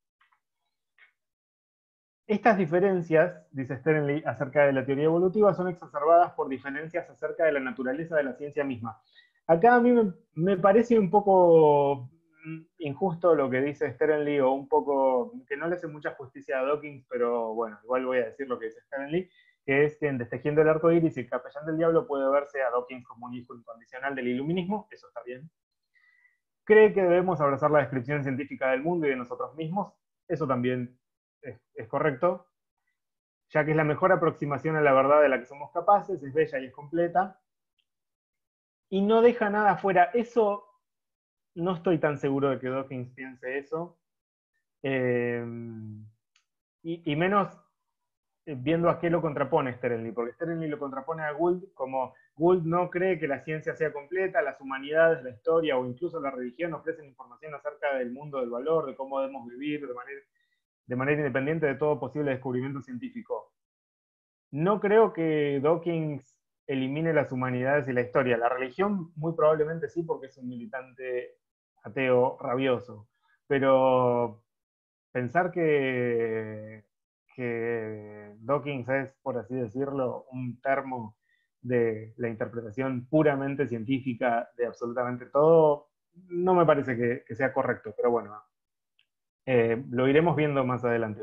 Speaker 3: Estas diferencias, dice Sternly acerca de la teoría evolutiva, son exacerbadas por diferencias acerca de la naturaleza de la ciencia misma. Acá a mí me, me parece un poco injusto lo que dice Sternly, o un poco, que no le hace mucha justicia a Dawkins, pero bueno, igual voy a decir lo que dice Sternly, que es que en Destejiendo el arco iris y el capellán del diablo puede verse a Dawkins como un hijo incondicional del iluminismo, eso está bien. Cree que debemos abrazar la descripción científica del mundo y de nosotros mismos, eso también es, es correcto, ya que es la mejor aproximación a la verdad de la que somos capaces, es bella y es completa, y no deja nada fuera. Eso, no estoy tan seguro de que Dawkins piense eso, eh, y, y menos viendo a qué lo contrapone Sternly, porque Sternly lo contrapone a Gould como Gould no cree que la ciencia sea completa, las humanidades, la historia o incluso la religión ofrecen información acerca del mundo del valor, de cómo debemos vivir de manera, de manera independiente de todo posible descubrimiento científico. No creo que Dawkins elimine las humanidades y la historia. La religión muy probablemente sí, porque es un militante ateo rabioso, pero pensar que que Dawkins es, por así decirlo, un termo de la interpretación puramente científica de absolutamente todo, no me parece que, que sea correcto, pero bueno, eh, lo iremos viendo más adelante.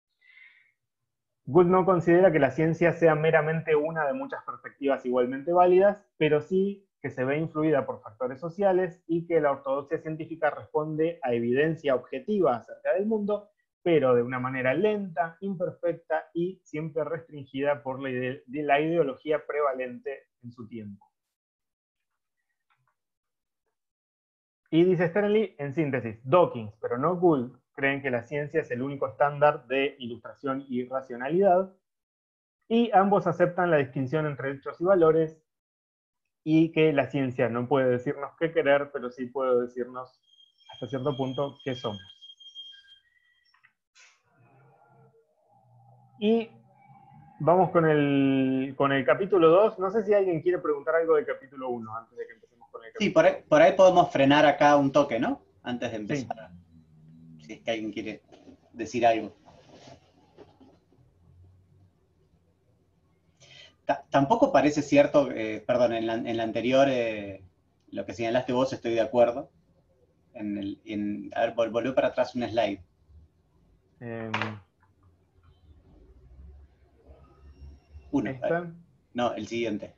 Speaker 3: Gould no considera que la ciencia sea meramente una de muchas perspectivas igualmente válidas, pero sí que se ve influida por factores sociales y que la ortodoxia científica responde a evidencia objetiva acerca del mundo, pero de una manera lenta, imperfecta y siempre restringida por la, ide de la ideología prevalente en su tiempo. Y dice Sternly, en síntesis, Dawkins, pero no Gould, creen que la ciencia es el único estándar de ilustración y racionalidad, y ambos aceptan la distinción entre hechos y valores, y que la ciencia no puede decirnos qué querer, pero sí puede decirnos hasta cierto punto qué somos. Y vamos con el, con el capítulo dos. No sé si alguien quiere preguntar algo del capítulo uno antes de que empecemos con el capítulo.
Speaker 2: Sí, por ahí, por ahí podemos frenar acá un toque, ¿no? Antes de empezar. Sí. Si es que alguien quiere decir algo. T Tampoco parece cierto, eh, perdón, en la, en la anterior, eh, lo que señalaste vos, estoy de acuerdo. En el, en, a ver, vol volvió para atrás un slide.
Speaker 3: Eh...
Speaker 2: Uno.
Speaker 3: ¿Esta?
Speaker 2: No, el siguiente.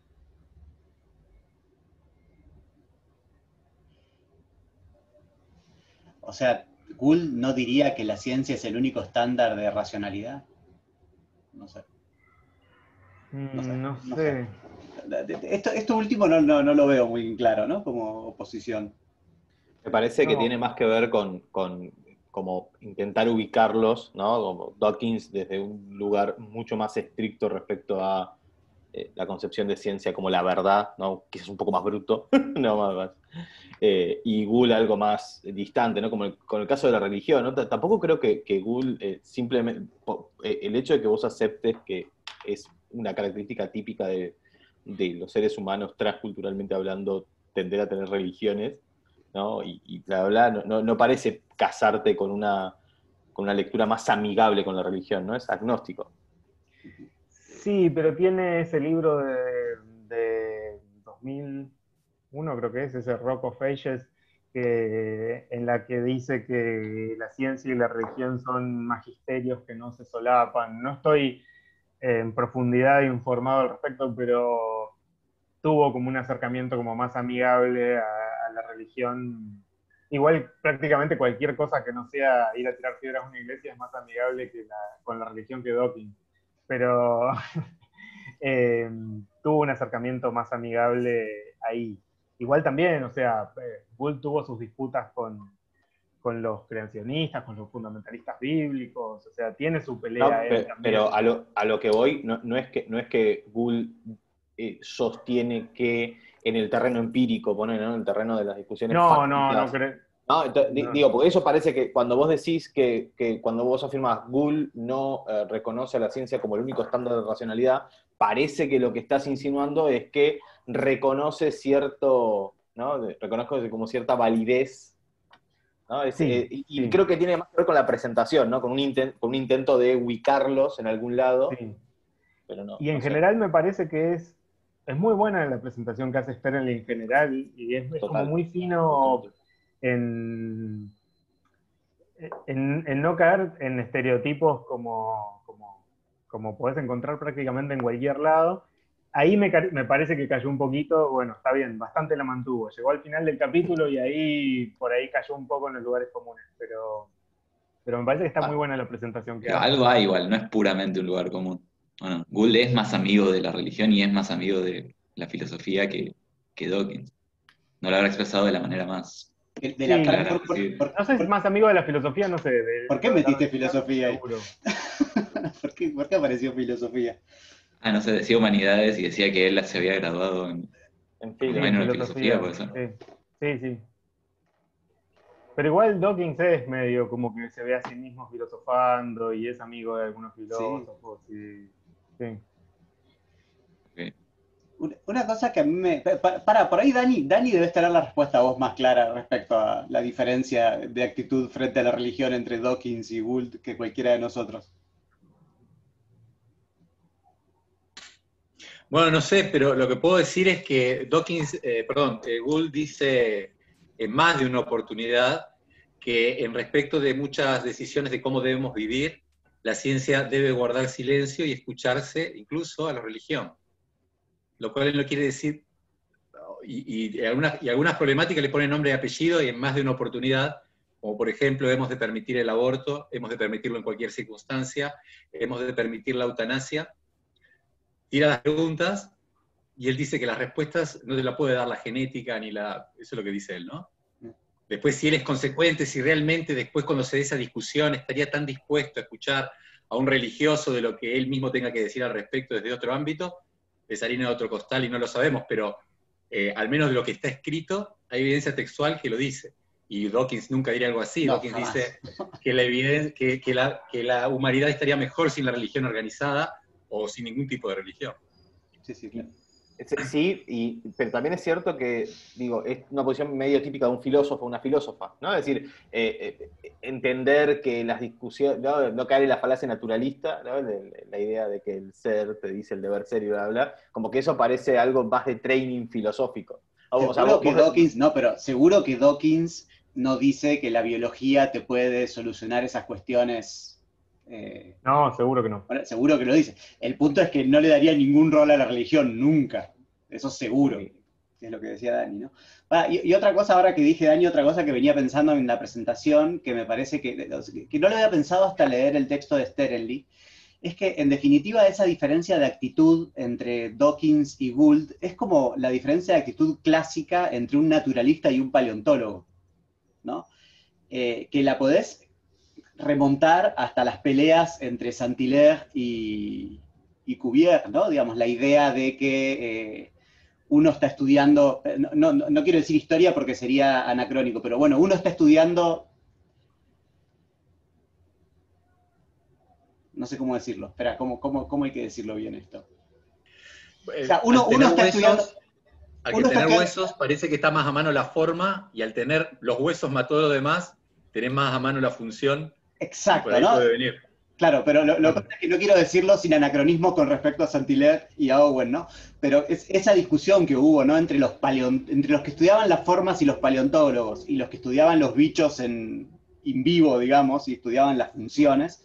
Speaker 2: O sea, Gould no diría que la ciencia es el único estándar de racionalidad. No sé.
Speaker 3: No sé. No
Speaker 2: no
Speaker 3: sé.
Speaker 2: sé. Esto, esto último no, no, no lo veo muy claro, ¿no? Como oposición.
Speaker 4: Me parece
Speaker 3: no.
Speaker 4: que tiene más que ver con, con, como intentar ubicarlos, ¿no? Como Dawkins desde un lugar mucho más estricto respecto a eh, la concepción de ciencia como la verdad, ¿no? Quizás un poco más bruto, no más, más. Eh, y Gould algo más distante, ¿no? Como el, con el caso de la religión, ¿no? T- Tampoco creo que, que Gould eh, simplemente, po- eh, el hecho de que vos aceptes que es una característica típica de, de los seres humanos, transculturalmente hablando, tender a tener religiones, ¿no? Y, y bla, bla, no, no, no parece casarte con una, con una lectura más amigable con la religión, ¿no? Es agnóstico.
Speaker 3: Sí, pero tiene ese libro de, de dos mil uno, creo que es, ese Rock of Ages, que, en la que dice que la ciencia y la religión son magisterios que no se solapan. No estoy en profundidad informado al respecto, pero tuvo como un acercamiento como más amigable a, a la religión. Igual prácticamente cualquier cosa que no sea ir a tirar piedras a una iglesia es más amigable que la, con la religión que Dawkins. Pero eh, tuvo un acercamiento más amigable ahí. Igual también, o sea, eh, Gould tuvo sus disputas con, con los creacionistas, con los fundamentalistas bíblicos, o sea, tiene su pelea
Speaker 4: No,
Speaker 3: él
Speaker 4: pe-
Speaker 3: también.
Speaker 4: pero a lo, a lo que voy, no, no es que, no es que Gould eh, sostiene que en el terreno empírico, ponen, ¿no? En el terreno de las discusiones
Speaker 3: No, no, no
Speaker 4: fácticas.
Speaker 3: creo.
Speaker 4: No, ento- di-
Speaker 3: No.
Speaker 4: digo, porque eso parece que cuando vos decís que, que cuando vos afirmás Gould no eh, reconoce a la ciencia como el único estándar de racionalidad, parece que lo que estás insinuando es que reconoce cierto, ¿no? De- Reconozco como cierta validez, ¿no? Es,
Speaker 3: Sí,
Speaker 4: eh, y, y
Speaker 3: sí,
Speaker 4: creo que tiene más que ver con la presentación, ¿no? Con un, inten- con un intento de ubicarlos en algún lado,
Speaker 3: sí.
Speaker 4: pero no,
Speaker 3: Y
Speaker 4: no
Speaker 3: en
Speaker 4: sé,
Speaker 3: general me parece que es, es muy buena la presentación que hace Sterling en general, y es, es como
Speaker 4: total.
Speaker 3: muy fino en, en, en no caer en estereotipos como, como, como podés encontrar prácticamente en cualquier lado. Ahí me, ca- me parece que cayó un poquito, bueno, está bien, bastante la mantuvo. Llegó al final del capítulo y ahí por ahí cayó un poco en los lugares comunes, pero, pero me parece que está muy
Speaker 1: Ah,
Speaker 3: buena la presentación que
Speaker 1: pero
Speaker 3: hace.
Speaker 1: algo hay igual, no es puramente un lugar común. Bueno, Gould es más amigo de la religión y es más amigo de la filosofía que, que Dawkins. No lo habrá expresado de la manera más
Speaker 2: De de la,
Speaker 3: Sí,
Speaker 2: para-
Speaker 1: clara
Speaker 2: por, por-
Speaker 1: posible.
Speaker 2: por-
Speaker 3: no sé si es
Speaker 2: por-
Speaker 3: más amigo de la filosofía, no sé, de
Speaker 2: ¿por qué
Speaker 3: lo de la
Speaker 2: metiste
Speaker 3: religión,
Speaker 2: filosofía ahí?
Speaker 3: seguro.
Speaker 2: ¿Por qué, por qué apareció filosofía?
Speaker 1: Ah, no sé, decía humanidades y decía que él se había graduado en,
Speaker 4: En
Speaker 1: por lo
Speaker 3: Sí,
Speaker 4: filo.
Speaker 3: en
Speaker 1: menos en filosofía,
Speaker 3: filosofía,
Speaker 1: por eso.
Speaker 3: sí, sí, sí. Pero igual Dawkins es medio como que se ve a sí mismo filosofando y es amigo de algunos
Speaker 2: Sí.
Speaker 3: filósofos. Y, sí.
Speaker 1: Ok.
Speaker 2: Una, una cosa que a mí me... pa- Para, por ahí Dani, Dani debes tener la respuesta a vos más clara respecto a la diferencia de actitud frente a la religión entre Dawkins y Gould que cualquiera de nosotros.
Speaker 5: Bueno, no sé, pero lo que puedo decir es que Dawkins, eh, perdón, eh, Gould dice en más de una oportunidad que en respecto de muchas decisiones de cómo debemos vivir, la ciencia debe guardar silencio y escucharse incluso a la religión. Lo cual no quiere decir, y, y, algunas, y algunas problemáticas le ponen nombre y apellido y en más de una oportunidad, como por ejemplo hemos de permitir el aborto, hemos de permitirlo en cualquier circunstancia, hemos de permitir la eutanasia. Tira las preguntas y él dice que las respuestas no te las puede dar la genética ni la... Eso es lo que dice él, ¿no? Después, si él es consecuente, si realmente después cuando se dé esa discusión estaría tan dispuesto a escuchar a un religioso de lo que él mismo tenga que decir al respecto desde otro ámbito, es harina de otro costal y no lo sabemos, pero eh, al menos de lo que está escrito, hay evidencia textual que lo dice. Y Dawkins nunca diría algo así.
Speaker 2: No,
Speaker 5: Dawkins
Speaker 2: jamás.
Speaker 5: dice que la, eviden- que, que, la, que la humanidad estaría mejor sin la religión organizada o sin ningún tipo de religión.
Speaker 2: Sí, sí, claro.
Speaker 4: Sí, y, pero también es cierto que, digo, es una posición medio típica de un filósofo o una filósofa, ¿no? Es decir, eh, eh, entender que las discusiones, no, no caer en la falacia naturalista, ¿no? De, la idea de que el ser te dice el deber ser y bla, bla, bla, como que eso parece algo más de training filosófico. O, o sea,
Speaker 2: Seguro
Speaker 4: vos,
Speaker 2: que
Speaker 4: vos-
Speaker 2: Dawkins, no, pero seguro que Dawkins no dice que la biología te puede solucionar esas cuestiones. eh,
Speaker 3: No, seguro que no.
Speaker 2: Bueno, seguro que lo dice. El punto es que no le daría ningún rol a la religión, nunca. Eso seguro.
Speaker 4: Sí.
Speaker 2: Es lo que decía Dani, ¿no? Ah, y, y otra cosa, ahora que dije Dani, otra cosa que venía pensando en la presentación, que me parece que, que no lo había pensado hasta leer el texto de Sterling, es que en definitiva esa diferencia de actitud entre Dawkins y Gould es como la diferencia de actitud clásica entre un naturalista y un paleontólogo, ¿no? Eh, que la podés remontar hasta las peleas entre Saint-Hilaire y, y Cuvier, ¿no? Digamos, la idea de que eh, uno está estudiando, no, no, no quiero decir historia porque sería anacrónico, pero bueno, uno está estudiando, no sé cómo decirlo, espera, ¿cómo, cómo, cómo hay que decirlo bien esto? O sea, uno,
Speaker 5: Al tener
Speaker 2: uno está
Speaker 5: huesos,
Speaker 2: estudiando...
Speaker 5: al que
Speaker 2: uno está
Speaker 5: tener
Speaker 2: estudiando-
Speaker 5: huesos parece que está más a mano la forma, y al tener los huesos más todo lo demás, tenés más a mano la función, y por
Speaker 2: Exacto,
Speaker 5: ahí
Speaker 2: ¿no?
Speaker 5: puede venir.
Speaker 2: Claro, pero lo, lo que pasa es que no quiero decirlo sin anacronismo con respecto a Saint-Hilaire y a Owen, ¿no? Pero es esa discusión que hubo, ¿no? Entre los, paleont entre los que estudiaban las formas y los paleontólogos, y los que estudiaban los bichos en in vivo, digamos, y estudiaban las funciones.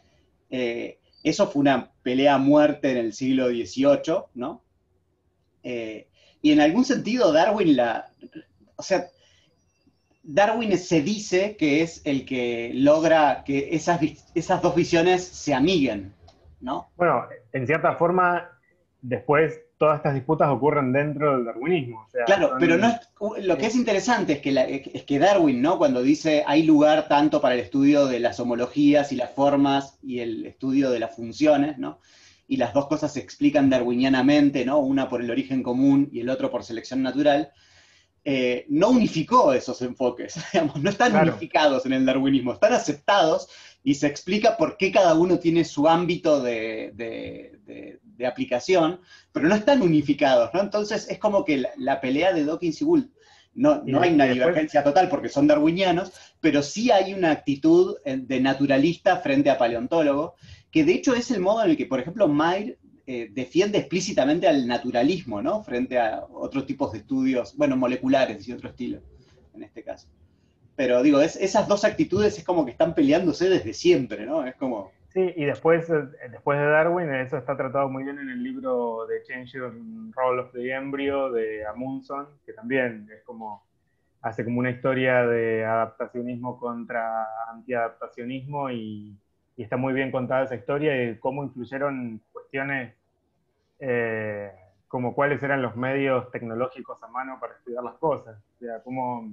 Speaker 2: Eh, eso fue una pelea a muerte en el siglo dieciocho, ¿no? Eh, y en algún sentido Darwin la... O sea, Darwin se dice que es el que logra que esas, esas dos visiones se amiguen, ¿no?
Speaker 3: Bueno, en cierta forma, después todas estas disputas ocurren dentro del darwinismo. O sea,
Speaker 2: Claro,
Speaker 3: son,
Speaker 2: pero no es, lo que es interesante es que, la, es que Darwin, ¿no? Cuando dice hay lugar tanto para el estudio de las homologías y las formas y el estudio de las funciones, ¿no? Y las dos cosas se explican darwinianamente, ¿no? Una por el origen común y el otro por selección natural. Eh, no unificó esos enfoques, digamos, no están
Speaker 3: Claro.
Speaker 2: unificados en el darwinismo, están aceptados y se explica por qué cada uno tiene su ámbito de, de, de, de aplicación, pero no están unificados, ¿no? Entonces es como que la, la pelea de Dawkins y Gould, no,
Speaker 3: Y
Speaker 2: no
Speaker 3: de-
Speaker 2: hay una
Speaker 3: y después-
Speaker 2: divergencia total porque son darwinianos, pero sí hay una actitud de naturalista frente a paleontólogo, que de hecho es el modo en el que, por ejemplo, Mayr Eh, defiende explícitamente al naturalismo, ¿no? Frente a otros tipos de estudios, bueno, moleculares y otro estilo, en este caso. Pero digo, es, esas dos actitudes es como que están peleándose desde siempre, ¿no? Es como...
Speaker 3: Sí, y después, eh, después de Darwin, eso está tratado muy bien en el libro The Changing Role of the Embryo de Amundsen, que también es como, hace como una historia de adaptacionismo contra antiadaptacionismo y, y está muy bien contada esa historia y cómo influyeron cuestiones eh, como cuáles eran los medios tecnológicos a mano para estudiar las cosas. O sea, cómo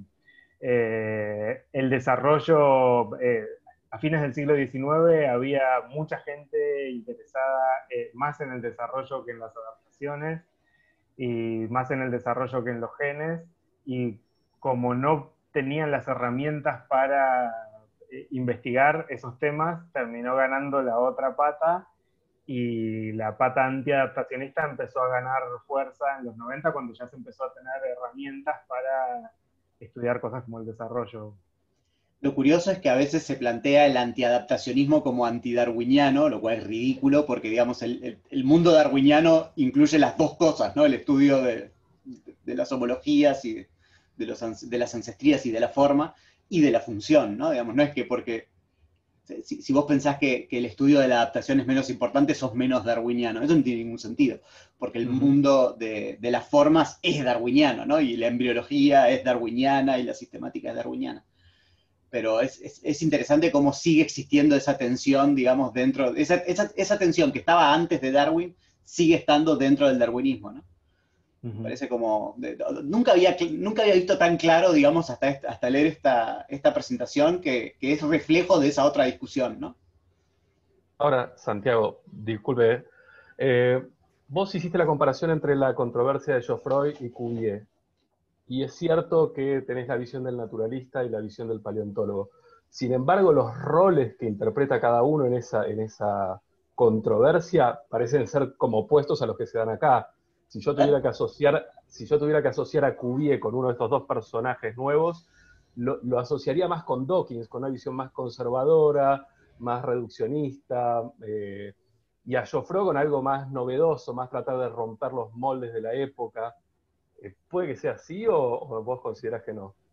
Speaker 3: eh, el desarrollo, eh, a fines del siglo diecinueve había mucha gente interesada eh, más en el desarrollo que en las adaptaciones y más en el desarrollo que en los genes, y como no tenían las herramientas para eh, investigar esos temas, terminó ganando la otra pata, y la pata antiadaptacionista empezó a ganar fuerza en los noventa cuando ya se empezó a tener herramientas para estudiar cosas como el desarrollo.
Speaker 2: Lo curioso es que a veces se plantea el antiadaptacionismo como antidarwiniano, lo cual es ridículo porque, digamos, el, el, el mundo darwiniano incluye las dos cosas, ¿no? El estudio de, de las homologías y de, de, los, de las ancestrías y de la forma y de la función, ¿no? Digamos, no es que porque si, si vos pensás que, que el estudio de la adaptación es menos importante, sos menos darwiniano. Eso no tiene ningún sentido, porque el uh-huh. mundo de, de las formas es darwiniano, ¿no? Y la embriología es darwiniana y la sistemática es darwiniana. Pero es, es, es interesante cómo sigue existiendo esa tensión, digamos, dentro, esa, esa, esa tensión que estaba antes de Darwin sigue estando dentro del darwinismo, ¿no? Uh-huh. Parece como, de, nunca, había, nunca había visto tan claro, digamos, hasta, esta, hasta leer esta, esta presentación, que, que es reflejo de esa otra discusión, ¿no?
Speaker 6: Ahora, Santiago, disculpe, eh, vos hiciste la comparación entre la controversia de Geoffroy y Cuvier. Y es cierto que tenés la visión del naturalista y la visión del paleontólogo. Sin embargo, los roles que interpreta cada uno en esa, en esa controversia parecen ser como opuestos a los que se dan acá. Si yo tuviera que asociar, si yo tuviera que asociar a Cuvier con uno de estos dos personajes nuevos, lo, lo asociaría más con Dawkins, con una visión más conservadora, más reduccionista, eh, y a Geoffroy con algo más novedoso, más tratar de romper los moldes de la época. ¿Puede que sea así o, o vos considerás que no?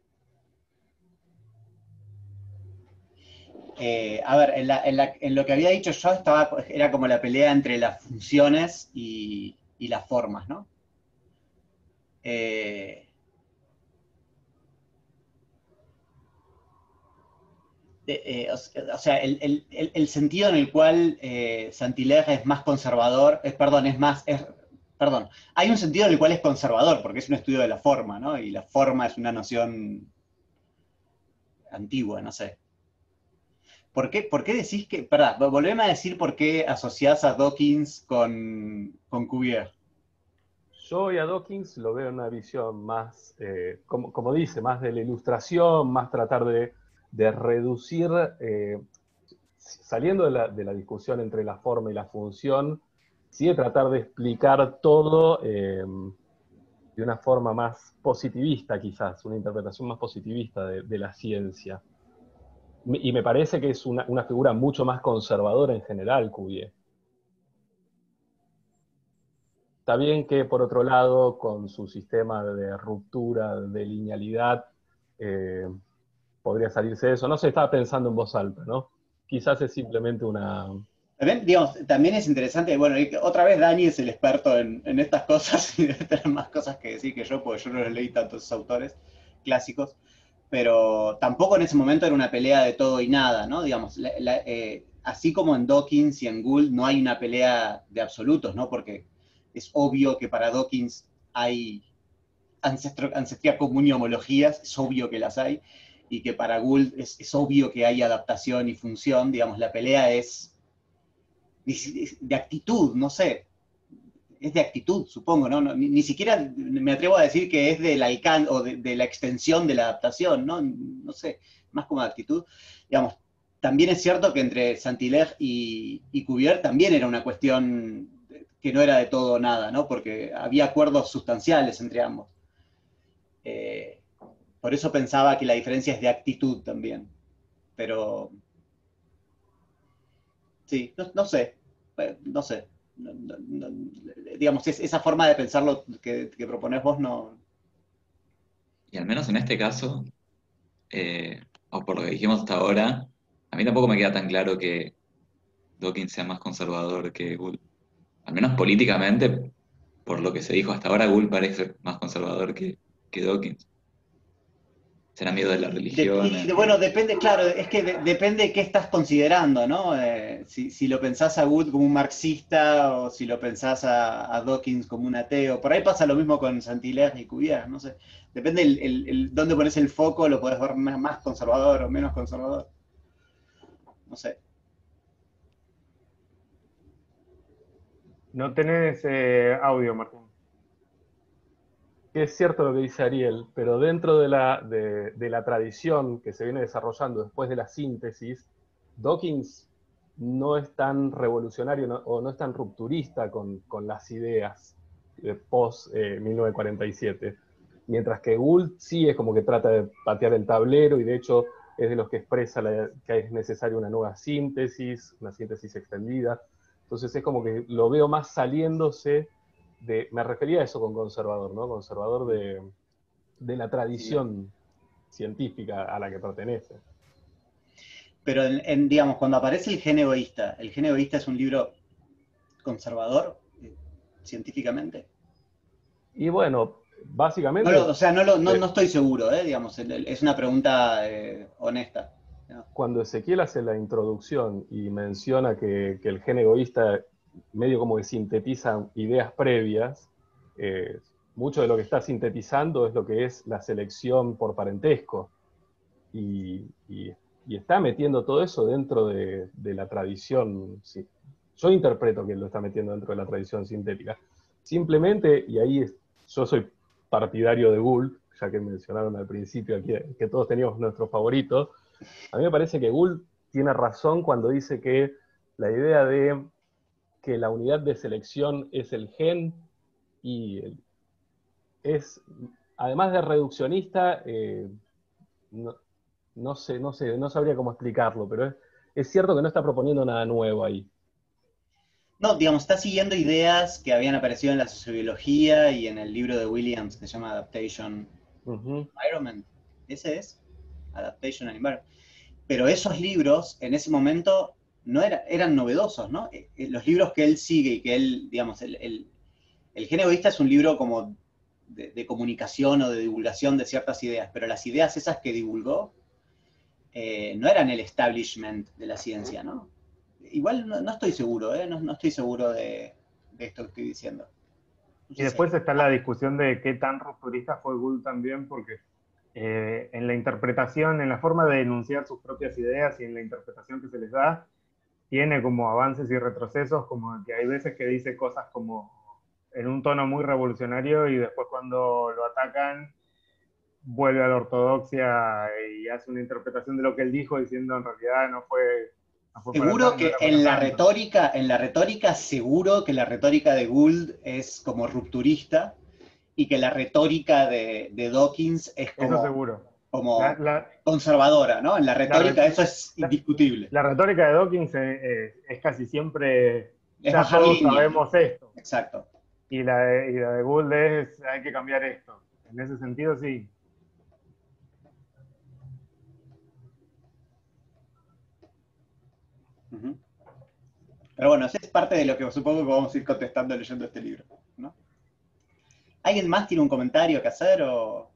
Speaker 2: Eh, a ver, en, la, en, la, en lo que había dicho yo estaba, era como la pelea entre las funciones y, y las formas, ¿no? Eh, eh, o, o sea, el, el, el sentido en el cual eh, Saint-Hilaire es más conservador, es, perdón, es más... Es, Perdón, hay un sentido en el cual es conservador, porque es un estudio de la forma, ¿no? Y la forma es una noción antigua, no sé. ¿Por qué, por qué decís que... Perdón, volveme a decir por qué asociás a Dawkins con, con Cuvier.
Speaker 6: Yo y a Dawkins lo veo en una visión más, eh, como, como dice, más de la ilustración, más tratar de, de reducir, eh, saliendo de la, de la discusión entre la forma y la función, sí de tratar de explicar todo eh, de una forma más positivista quizás, una interpretación más positivista de, de la ciencia. Y me parece que es una, una figura mucho más conservadora en general, Cuvier. Está bien que, por otro lado, con su sistema de ruptura, de linealidad, eh, podría salirse de eso. No se estaba pensando en voz alta, ¿no? Quizás es simplemente una...
Speaker 2: También, digamos, también es interesante, bueno, y otra vez Dani es el experto en, en estas cosas y debe tener más cosas que decir que yo, porque yo no los leí tanto esos autores clásicos, pero tampoco en ese momento era una pelea de todo y nada, ¿no? Digamos, la, la, eh, así como en Dawkins y en Gould no hay una pelea de absolutos, ¿no? Porque es obvio que para Dawkins hay ancestro, ancestría común y homologías, es obvio que las hay, y que para Gould es, es obvio que hay adaptación y función, digamos, la pelea es de actitud, no sé, es de actitud, supongo, ¿no? no ni, ni, siquiera me atrevo a decir que es del alcance o de, de, la extensión de la adaptación, ¿no? No sé, más como de actitud. Digamos, también es cierto que entre Saint-Hilaire y, y Cuvier también era una cuestión que no era de todo o nada, ¿no? Porque había acuerdos sustanciales entre ambos. Eh, por eso pensaba que la diferencia es de actitud también. Pero, sí, no, no sé, no sé. No, no, no, digamos, es, esa forma de pensarlo que, que proponés vos no...
Speaker 1: Y al menos en este caso, eh, o por lo que dijimos hasta ahora, a mí tampoco me queda tan claro que Dawkins sea más conservador que Gould. Al menos políticamente, por lo que se dijo hasta ahora, Gould parece más conservador que, que Dawkins. Será miedo de la
Speaker 2: De,
Speaker 1: religión.
Speaker 2: y de, bueno, depende, claro, es que de, depende de qué estás considerando, ¿no? Eh, si, si, lo pensás a Gould como un marxista o si lo pensás a, a Dawkins como un ateo. Por ahí pasa lo mismo con Saint-Hilaire y Cuvier, no sé. Depende el, el, el, dónde pones el foco, lo podés ver más, más conservador o menos conservador. No sé.
Speaker 3: No tenés eh, audio, Martín.
Speaker 6: Es cierto lo que dice Ariel, pero dentro de la, de, de la tradición que se viene desarrollando después de la síntesis, Dawkins no es tan revolucionario no, o no es tan rupturista con, con las ideas de post eh, mil novecientos cuarenta y siete, mientras que Gould sí es como que trata de patear el tablero y de hecho es de los que expresa la, que es necesaria una nueva síntesis, una síntesis extendida. Entonces es como que lo veo más saliéndose de, me refería a eso con conservador, ¿no? Conservador de, de la tradición sí. científica a la que pertenece.
Speaker 2: Pero, en, en, digamos, cuando aparece el gen egoísta, ¿el gen egoísta es un libro conservador eh, científicamente?
Speaker 6: Y bueno, básicamente...
Speaker 2: No lo, o sea, no, lo, no, no estoy seguro, ¿eh? Digamos, es una pregunta eh, honesta. ¿No?
Speaker 6: Cuando Ezequiel hace la introducción y menciona que, que el gen egoísta medio como que sintetiza ideas previas, eh, mucho de lo que está sintetizando es lo que es la selección por parentesco. Y, y, y está metiendo todo eso dentro de, de la tradición. Sí. Yo interpreto que lo está metiendo dentro de la tradición sintética. Simplemente, y ahí es, yo soy partidario de Gould, ya que mencionaron al principio aquí que todos teníamos nuestro favorito. A mí me parece que Gould tiene razón cuando dice que la idea de que la unidad de selección es el gen y el, es, además de reduccionista, eh, no, no, sé, no sé, no sabría cómo explicarlo, pero es, es cierto que no está proponiendo nada nuevo ahí.
Speaker 2: No, digamos, está siguiendo ideas que habían aparecido en la sociobiología y en el libro de Williams que se llama Adaptation uh-huh. Environment. Ese es, Adaptation and Environment. Pero esos libros, en ese momento, no era, eran novedosos, ¿no? Los libros que él sigue y que él, digamos, el, el, el gen egoísta es un libro como de, de comunicación o de divulgación de ciertas ideas, pero las ideas esas que divulgó eh, no eran el establishment de la ciencia, ¿no? Igual no, no estoy seguro, ¿eh? No, no estoy seguro de, de esto que estoy diciendo.
Speaker 3: No sé y después si... está la discusión de qué tan rupturista fue Gould también, porque eh, en la interpretación, en la forma de enunciar sus propias ideas y en la interpretación que se les da, tiene como avances y retrocesos, como que hay veces que dice cosas como en un tono muy revolucionario y después cuando lo atacan vuelve a la ortodoxia y hace una interpretación de lo que él dijo diciendo en realidad no fue, no fue para
Speaker 2: Seguro
Speaker 3: tanto, no
Speaker 2: que
Speaker 3: era para
Speaker 2: en la
Speaker 3: tanto.
Speaker 2: retórica, en la retórica, seguro que la retórica de Gould es como rupturista y que la retórica de, de Dawkins es
Speaker 3: Eso
Speaker 2: como,
Speaker 3: seguro. La,
Speaker 2: como
Speaker 3: la,
Speaker 2: conservadora, ¿no? En la
Speaker 3: la,
Speaker 2: retórica eso es
Speaker 3: la,
Speaker 2: indiscutible.
Speaker 3: la retórica de Dawkins es, es, es casi siempre,
Speaker 2: Es
Speaker 3: ya
Speaker 2: bajar
Speaker 3: todos
Speaker 2: línea.
Speaker 3: sabemos esto.
Speaker 2: Exacto.
Speaker 3: Y la de, y la de Gould es, hay que cambiar esto. En ese sentido, sí.
Speaker 2: Uh-huh. Pero bueno, eso es parte de lo que supongo que vamos a ir contestando leyendo este libro, ¿no? ¿Alguien más tiene un comentario que hacer o...?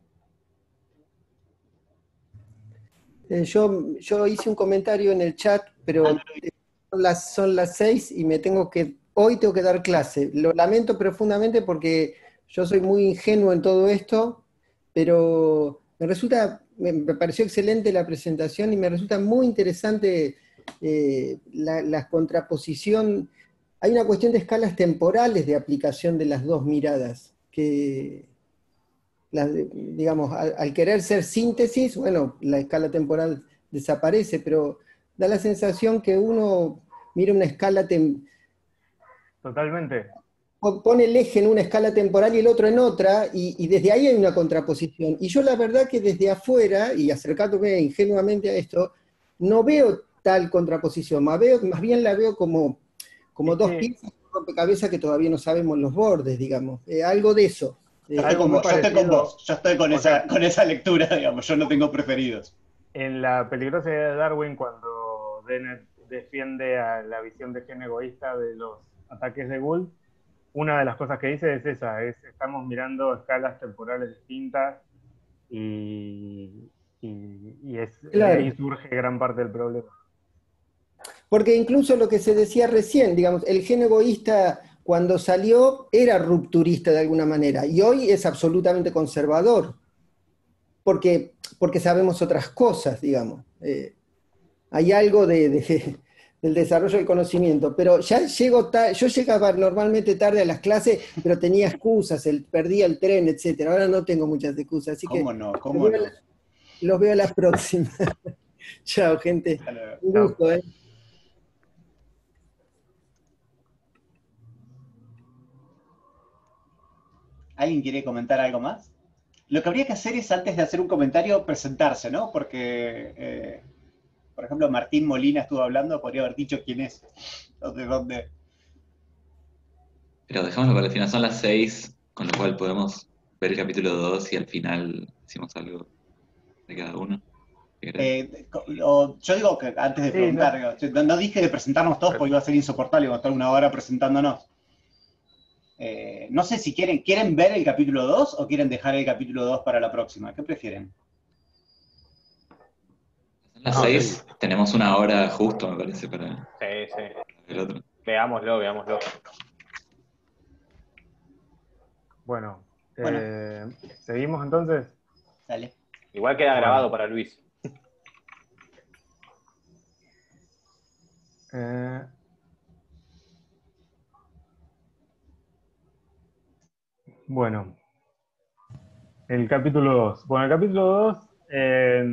Speaker 7: Eh, yo, yo hice un comentario en el chat, pero
Speaker 2: Ah,
Speaker 7: eh, son las, son las seis y me tengo que, hoy tengo que dar clase. Lo lamento profundamente porque yo soy muy ingenuo en todo esto, pero me resulta, me, me pareció excelente la presentación y me resulta muy interesante eh, la, la contraposición. Hay una cuestión de escalas temporales de aplicación de las dos miradas, que la- digamos, al, al querer ser síntesis, bueno, la escala temporal desaparece, pero da la sensación que uno mira una escala, tem-
Speaker 3: Totalmente.
Speaker 7: pone el eje en una escala temporal y el otro en otra, y, y desde ahí hay una contraposición. Y yo la verdad que desde afuera, y acercándome ingenuamente a esto, no veo tal contraposición, más, veo, más bien la veo como, como
Speaker 3: Es
Speaker 7: dos
Speaker 3: que
Speaker 7: piezas de un rompecabezas que todavía no sabemos los bordes, digamos. Eh, algo de eso.
Speaker 2: yo
Speaker 7: Eh,
Speaker 2: estoy
Speaker 3: algo
Speaker 2: con
Speaker 3: muy
Speaker 2: vos, yo estoy con
Speaker 3: parecido,
Speaker 2: vos, yo estoy con
Speaker 3: o
Speaker 2: esa,
Speaker 3: sea,
Speaker 2: con esa lectura, digamos, yo no tengo preferidos.
Speaker 3: en la peligrosa idea de Darwin, cuando Dennett defiende a la visión de gen egoísta de los ataques de Gould, una de las cosas que dice es esa, es estamos mirando escalas temporales distintas y, y, y es, de ahí
Speaker 7: claro.
Speaker 3: surge gran parte del problema.
Speaker 7: Porque incluso lo que se decía recién, digamos, el gen egoísta cuando salió era rupturista de alguna manera y hoy es absolutamente conservador, porque, porque sabemos otras cosas, digamos. Eh, hay algo de, de, del desarrollo del conocimiento, pero ya llego yo llegaba normalmente tarde a las clases, pero tenía excusas, el, perdía el tren, etcétera. Ahora no tengo muchas excusas, así
Speaker 2: ¿Cómo
Speaker 7: que
Speaker 2: no?
Speaker 7: los
Speaker 2: ¿Cómo
Speaker 7: veo,
Speaker 2: no?
Speaker 7: los veo a la próxima. Chao, gente.
Speaker 2: Hasta luego.
Speaker 7: Un
Speaker 3: Chao.
Speaker 7: gusto, ¿eh?
Speaker 2: ¿Alguien quiere comentar algo más? Lo que habría que hacer es, antes de hacer un comentario, presentarse, ¿no? Porque, eh, por ejemplo, Martín Molina estuvo hablando, podría haber dicho quién es, o de dónde.
Speaker 1: Pero dejémoslo para el final, son las seis, con lo cual podemos ver el capítulo dos y al final decimos algo de cada uno. ¿Qué querés?
Speaker 2: Eh, o, yo digo que antes de
Speaker 3: Sí, no,
Speaker 2: preguntar, no, no dije de presentarnos todos porque iba a ser insoportable cuando estar una hora presentándonos. Eh, no sé si quieren, ¿quieren ver el capítulo dos o quieren dejar el capítulo dos para la próxima? ¿Qué prefieren?
Speaker 1: Son las
Speaker 6: No,
Speaker 1: seis,
Speaker 6: sí.
Speaker 1: tenemos una hora justo, me parece, para
Speaker 4: Sí, sí.
Speaker 1: el otro.
Speaker 4: Veámoslo, veámoslo.
Speaker 3: bueno,
Speaker 2: Bueno,
Speaker 3: eh, seguimos entonces.
Speaker 2: dale.
Speaker 4: Igual queda
Speaker 3: Bueno.
Speaker 4: grabado para Luis.
Speaker 3: Eh, bueno, el capítulo dos. Bueno, el capítulo dos eh,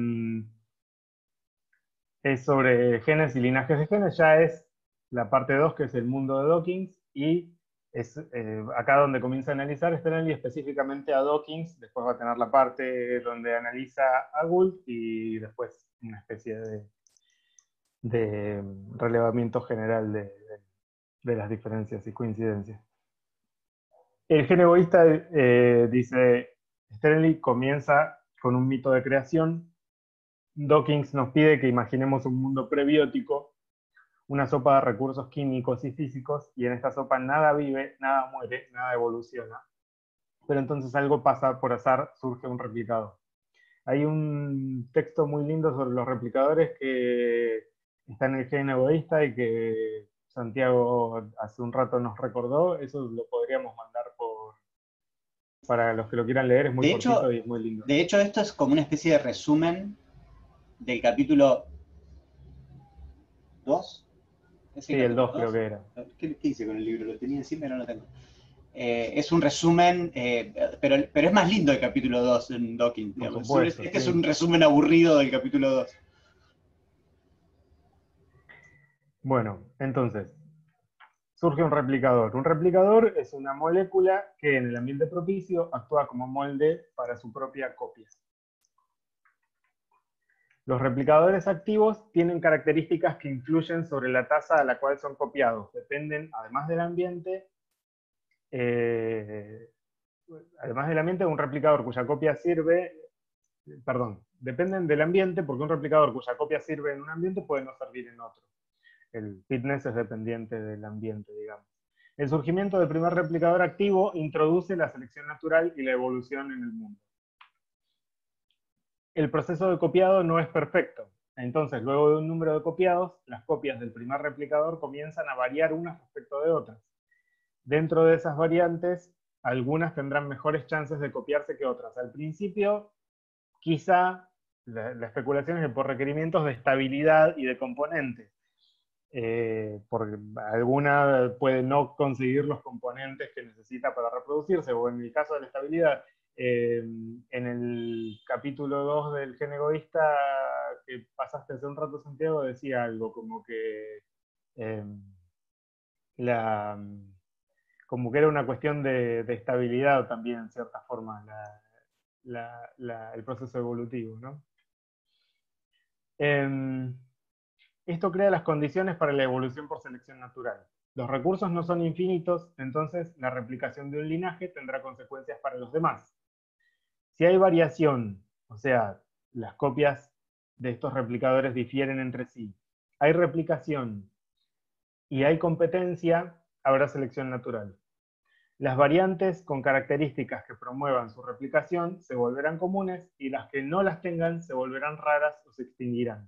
Speaker 3: es sobre genes y linajes de genes, ya es la parte dos, que es el mundo de Dawkins, y es eh, acá donde comienza a analizar Stanley específicamente a Dawkins, después va a tener la parte donde analiza a Gould y después una especie de, de relevamiento general de, de, de las diferencias y coincidencias. El gen egoísta eh, dice, Stanley comienza con un mito de creación. Dawkins nos pide que imaginemos un mundo prebiótico, una sopa de recursos químicos y físicos, y en esta sopa nada vive, nada muere, nada evoluciona. Pero entonces algo pasa por azar, surge un replicador. Hay un texto muy lindo sobre los replicadores que está en el gen egoísta y que Santiago hace un rato nos recordó. Eso lo podríamos mandar por, para los que lo quieran leer, es muy
Speaker 2: De hecho,
Speaker 3: cortito y es muy lindo.
Speaker 2: De hecho, esto es como una especie de resumen del capítulo dos.
Speaker 3: Sí, el dos creo que era.
Speaker 2: ¿Qué, ¿Qué hice con el libro? Lo tenía encima y no lo tengo. Eh, es un resumen, eh, pero, pero es más lindo el capítulo dos en Dawkins.
Speaker 3: Por
Speaker 2: Digamos.
Speaker 3: supuesto,
Speaker 2: es que
Speaker 3: sí.
Speaker 2: es un resumen aburrido del capítulo dos.
Speaker 3: Bueno, entonces, surge un replicador. Un replicador es una molécula que en el ambiente propicio actúa como molde para su propia copia. Los replicadores activos tienen características que influyen sobre la tasa a la cual son copiados. Dependen, además del ambiente, eh, además del ambiente, un replicador cuya copia sirve, perdón, dependen del ambiente porque un replicador cuya copia sirve en un ambiente puede no servir en otro. El fitness es dependiente del ambiente, digamos. El surgimiento del primer replicador activo introduce la selección natural y la evolución en el mundo. El proceso de copiado no es perfecto. Entonces, luego de un número de copiados, las copias del primer replicador comienzan a variar unas respecto de otras. Dentro de esas variantes, algunas tendrán mejores chances de copiarse que otras. Al principio, quizá la, la especulación es que por requerimientos de estabilidad y de componentes. Eh, porque alguna puede no conseguir los componentes que necesita para reproducirse, o en el caso de la estabilidad, eh, en el capítulo dos del Gen Egoísta que pasaste hace un rato, Santiago, decía algo como que eh, la, como que era una cuestión de, de estabilidad también, en cierta forma, la, la, la, el proceso evolutivo, ¿no? Eh, Esto crea las condiciones para la evolución por selección natural. Los recursos no son infinitos, entonces la replicación de un linaje tendrá consecuencias para los demás. Si hay variación, o sea, las copias de estos replicadores difieren entre sí, hay replicación y hay competencia, habrá selección natural. Las variantes con características que promuevan su replicación se volverán comunes y las que no las tengan se volverán raras o se extinguirán.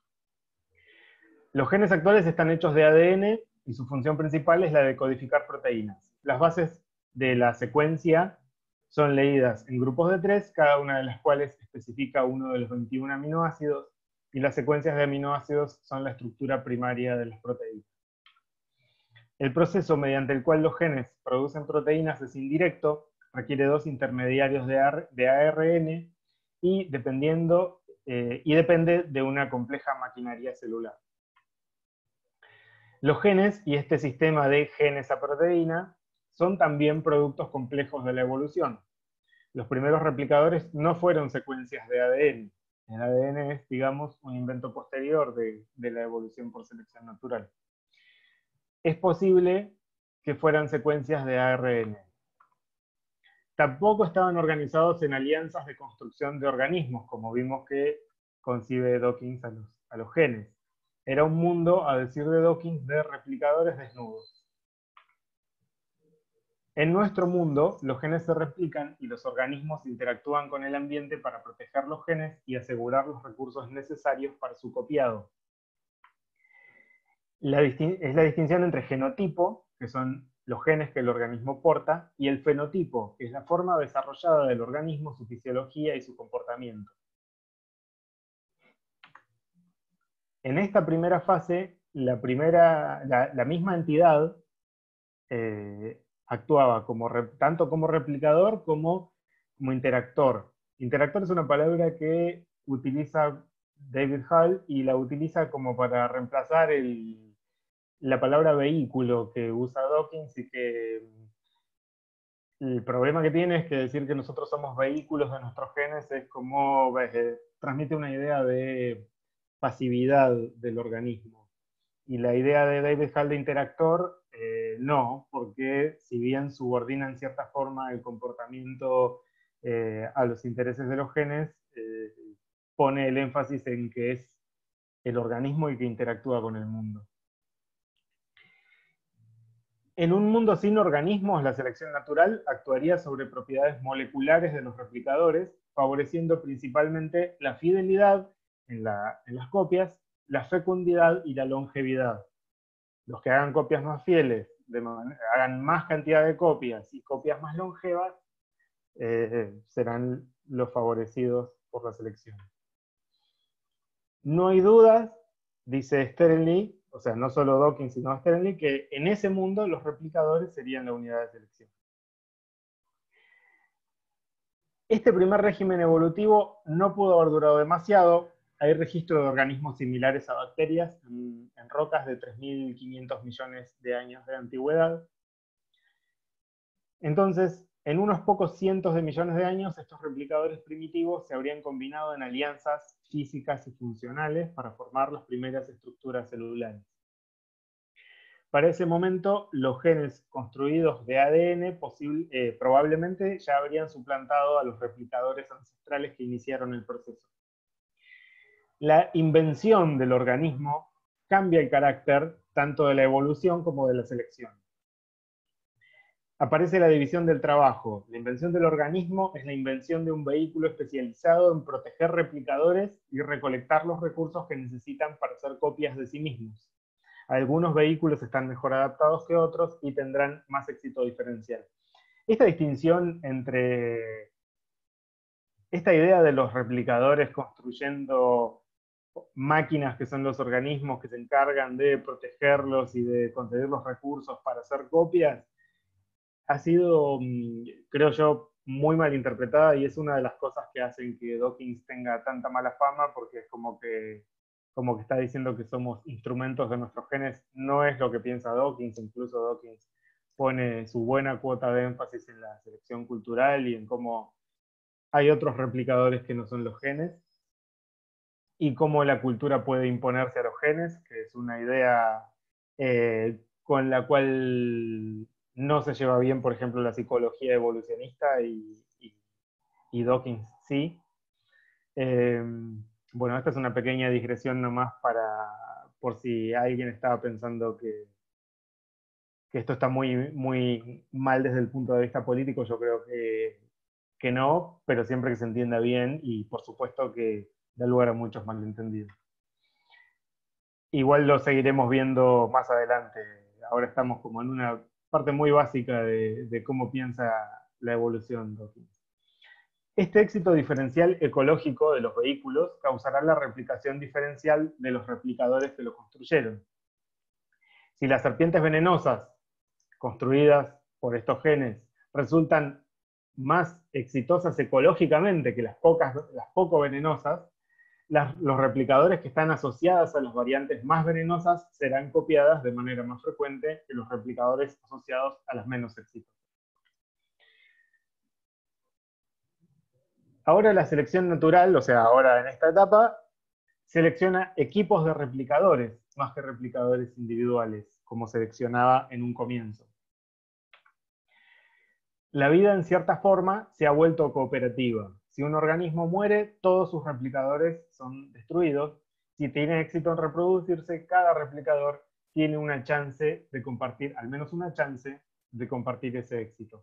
Speaker 3: Los genes actuales están hechos de A D N y su función principal es la de codificar proteínas. Las bases de la secuencia son leídas en grupos de tres, cada una de las cuales especifica uno de los veintiún aminoácidos, y las secuencias de aminoácidos son la estructura primaria de las proteínas. El proceso mediante el cual los genes producen proteínas es indirecto, requiere dos intermediarios de A R N y, dependiendo, eh, y depende de una compleja maquinaria celular. Los genes y este sistema de genes a proteína son también productos complejos de la evolución. Los primeros replicadores no fueron secuencias de A D N. El A D N es, digamos, un invento posterior de, de la evolución por selección natural. Es posible que fueran secuencias de A R N. Tampoco estaban organizados en alianzas de construcción de organismos, como vimos que concibe Dawkins a los, a los genes. Era un mundo, a decir de Dawkins, de replicadores desnudos. En nuestro mundo, los genes se replican y los organismos interactúan con el ambiente para proteger los genes y asegurar los recursos necesarios para su copiado. La es la distinción entre genotipo, que son los genes que el organismo porta, y el fenotipo, que es la forma desarrollada del organismo, su fisiología y su comportamiento. En esta primera fase, la, primera, la, la misma entidad eh, actuaba como, tanto como replicador como como interactor. Interactor es una palabra que utiliza David Hall y la utiliza como para reemplazar el, la palabra vehículo que usa Dawkins, y que el problema que tiene es que decir que nosotros somos vehículos de nuestros genes es como eh, transmite una idea de pasividad del organismo. Y la idea de David Hall de interactor, eh, no, porque si bien subordina en cierta forma el comportamiento eh, a los intereses de los genes, eh, pone el énfasis en que es el organismo el que interactúa con el mundo. En un mundo sin organismos, la selección natural actuaría sobre propiedades moleculares de los replicadores, favoreciendo principalmente la fidelidad en, la, en las copias, la fecundidad y la longevidad. Los que hagan copias más fieles, de manera, hagan más cantidad de copias y copias más longevas, eh, serán los favorecidos por la selección. No hay dudas, dice Sternly, o sea, no solo Dawkins, sino Sternly, que en ese mundo los replicadores serían la unidad de selección. Este primer régimen evolutivo no pudo haber durado demasiado. Hay registro de organismos similares a bacterias en, en rocas de tres mil quinientos millones de años de antigüedad. Entonces, en unos pocos cientos de millones de años, estos replicadores primitivos se habrían combinado en alianzas físicas y funcionales para formar las primeras estructuras celulares. Para ese momento, los genes construidos de A D N posible, eh, probablemente ya habrían suplantado a los replicadores ancestrales que iniciaron el proceso. La invención del organismo cambia el carácter tanto de la evolución como de la selección. Aparece la división del trabajo. La invención del organismo es la invención de un vehículo especializado en proteger replicadores y recolectar los recursos que necesitan para hacer copias de sí mismos. Algunos vehículos están mejor adaptados que otros y tendrán más éxito diferencial. Esta distinción entre esta idea de los replicadores construyendo máquinas que son los organismos que se encargan de protegerlos y de conseguir los recursos para hacer copias, ha sido, creo yo, muy mal interpretada, y es una de las cosas que hacen que Dawkins tenga tanta mala fama, porque es como que, como que está diciendo que somos instrumentos de nuestros genes. No es lo que piensa Dawkins. Incluso Dawkins pone su buena cuota de énfasis en la selección cultural y en cómo hay otros replicadores que no son los genes, y cómo la cultura puede imponerse a los genes, que es una idea eh, con la cual no se lleva bien, por ejemplo, la psicología evolucionista, y, y, y Dawkins sí. Eh, bueno, esta es una pequeña digresión nomás para, por si alguien estaba pensando que, que esto está muy, muy mal desde el punto de vista político. Yo creo que, que no, pero siempre que se entienda bien, y por supuesto que da lugar a muchos malentendidos. Igual lo seguiremos viendo más adelante. Ahora estamos como en una parte muy básica de, de cómo piensa la evolución Dawkins. Este éxito diferencial ecológico de los vehículos causará la replicación diferencial de los replicadores que lo construyeron. Si las serpientes venenosas construidas por estos genes resultan más exitosas ecológicamente que las, pocas, las poco venenosas, las, los replicadores que están asociados a las variantes más venenosas serán copiadas de manera más frecuente que los replicadores asociados a las menos exitosas. Ahora la selección natural, o sea, ahora en esta etapa, selecciona equipos de replicadores, más que replicadores individuales, como seleccionaba en un comienzo. La vida, en cierta forma, se ha vuelto cooperativa. Si un organismo muere, todos sus replicadores son destruidos. Si tiene éxito en reproducirse, cada replicador tiene una chance de compartir, al menos una chance, de compartir ese éxito.